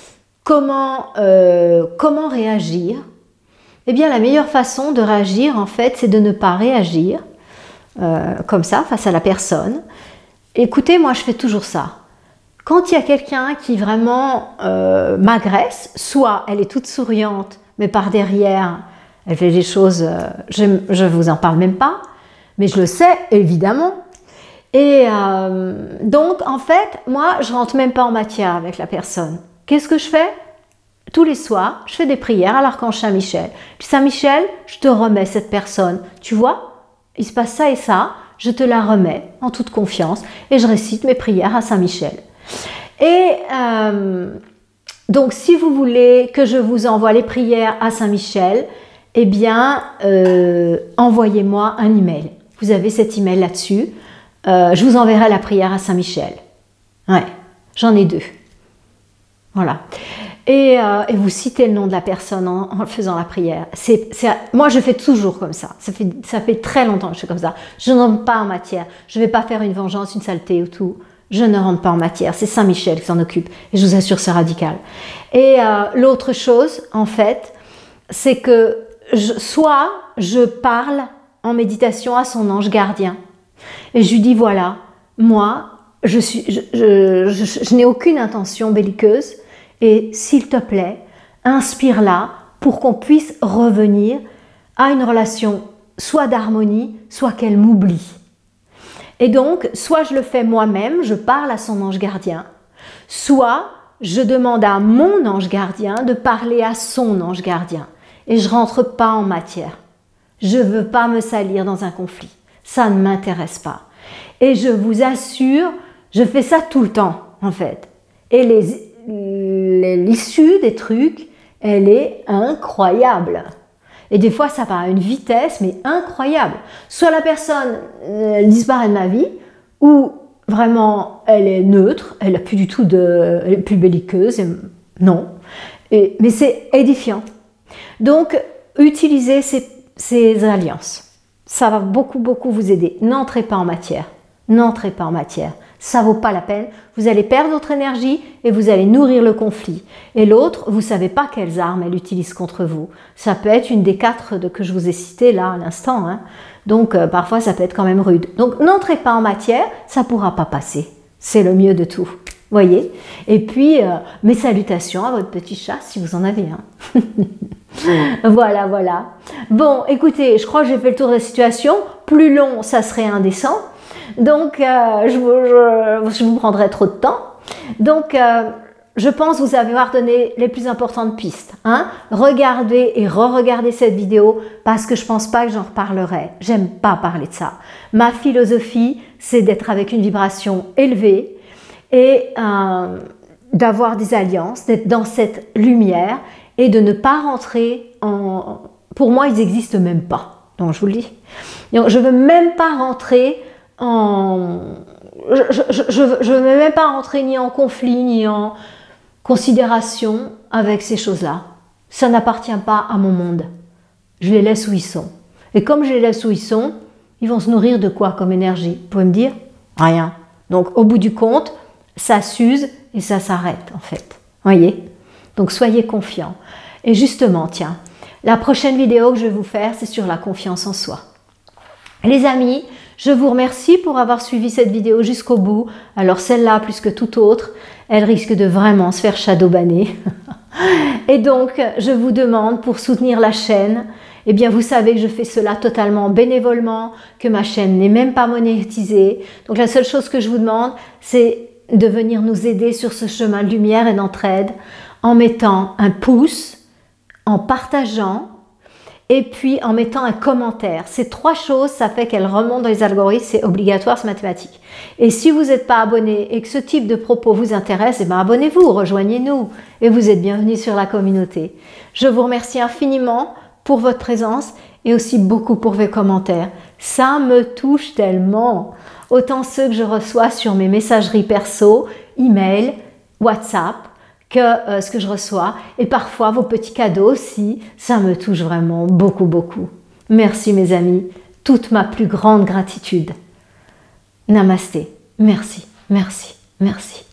comment, euh, comment réagir? Eh bien, la meilleure façon de réagir, en fait, c'est de ne pas réagir euh, comme ça, face à la personne. Écoutez, moi, je fais toujours ça. Quand il y a quelqu'un qui vraiment euh, m'agresse, soit elle est toute souriante, mais par derrière, elle fait des choses, euh, je ne vous en parle même pas, mais je le sais, évidemment. Et euh, donc, en fait, moi, je rentre même pas en matière avec la personne. Qu'est-ce que je fais? Tous les soirs, je fais des prières à l'archange Saint-Michel. Je dis, Saint-Michel, je te remets cette personne. Tu vois, il se passe ça et ça, je te la remets en toute confiance et je récite mes prières à Saint-Michel. Et euh, donc, si vous voulez que je vous envoie les prières à Saint-Michel, eh bien, euh, envoyez-moi un email. Vous avez cet email là-dessus. Euh, je vous enverrai la prière à Saint-Michel. Ouais, j'en ai deux. Voilà. Et, euh, et vous citez le nom de la personne en, en faisant la prière. C'est, c'est, moi, je fais toujours comme ça. Ça fait, ça fait très longtemps que je fais comme ça. Je ne rentre pas en matière. Je ne vais pas faire une vengeance, une saleté ou tout. Je ne rentre pas en matière. C'est Saint-Michel qui s'en occupe. Et je vous assure, c'est radical. Et euh, l'autre chose, en fait, c'est que je, soit je parle en méditation à son ange gardien. Et je lui dis, voilà, moi, je, suis, je, je, je, je n'ai aucune intention belliqueuse. Et s'il te plaît, inspire-la pour qu'on puisse revenir à une relation soit d'harmonie, soit qu'elle m'oublie. Et donc, soit je le fais moi-même, je parle à son ange gardien, soit je demande à mon ange gardien de parler à son ange gardien. Et je ne rentre pas en matière. Je ne veux pas me salir dans un conflit. Ça ne m'intéresse pas. Et je vous assure, je fais ça tout le temps, en fait. Et les... l'issue des trucs, elle est incroyable. Et des fois, ça part à une vitesse, mais incroyable. Soit la personne elle disparaît de ma vie, ou vraiment, elle est neutre, elle n'a plus du tout de... elle est plus belliqueuse, et, non. Et, mais c'est édifiant. Donc, utilisez ces, ces alliances. Ça va beaucoup, beaucoup vous aider. N'entrez pas en matière. N'entrez pas en matière. Ça ne vaut pas la peine, vous allez perdre votre énergie et vous allez nourrir le conflit. Et l'autre, vous ne savez pas quelles armes elle utilise contre vous. Ça peut être une des quatre de, que je vous ai citées là à l'instant. Hein. Donc euh, parfois ça peut être quand même rude. Donc n'entrez pas en matière, ça ne pourra pas passer. C'est le mieux de tout. Voyez. Et puis, euh, mes salutations à votre petit chat si vous en avez un. Voilà, voilà. Bon, écoutez, je crois que j'ai fait le tour de la situation. Plus long, ça serait indécent. Donc, euh, je, vous, je, je vous prendrai trop de temps. Donc, euh, je pense vous avoir donné les plus importantes pistes. Hein. Regardez et re-regardez cette vidéo parce que je ne pense pas que j'en reparlerai. J'aime pas parler de ça. Ma philosophie, c'est d'être avec une vibration élevée et euh, d'avoir des alliances, d'être dans cette lumière et de ne pas rentrer en... Pour moi, ils n'existent même pas. Donc, je vous le dis. Donc, je ne veux même pas rentrer en... Je ne veux même pas rentrer ni en conflit, ni en considération avec ces choses-là. Ça n'appartient pas à mon monde. Je les laisse où ils sont. Et comme je les laisse où ils sont, ils vont se nourrir de quoi comme énergie? Vous pouvez me dire? Rien. Donc, au bout du compte, ça s'use et ça s'arrête, en fait. Voyez? Donc, soyez confiants. Et justement, tiens, la prochaine vidéo que je vais vous faire, c'est sur la confiance en soi. Les amis, je vous remercie pour avoir suivi cette vidéo jusqu'au bout. Alors celle-là, plus que toute autre, elle risque de vraiment se faire shadowbanner. Et donc, je vous demande pour soutenir la chaîne, eh bien vous savez que je fais cela totalement bénévolement, que ma chaîne n'est même pas monétisée. Donc la seule chose que je vous demande, c'est de venir nous aider sur ce chemin de lumière et d'entraide en mettant un pouce, en partageant, et puis en mettant un commentaire. Ces trois choses, ça fait qu'elles remontent dans les algorithmes, c'est obligatoire, c'est mathématique. Et si vous n'êtes pas abonné et que ce type de propos vous intéresse, eh bien abonnez-vous, rejoignez-nous et vous êtes bienvenus sur la communauté. Je vous remercie infiniment pour votre présence et aussi beaucoup pour vos commentaires. Ça me touche tellement. Autant ceux que je reçois sur mes messageries perso, email, WhatsApp, que euh, ce que je reçois, et parfois vos petits cadeaux aussi, ça me touche vraiment beaucoup, beaucoup. Merci mes amis, toute ma plus grande gratitude. Namasté, merci, merci, merci.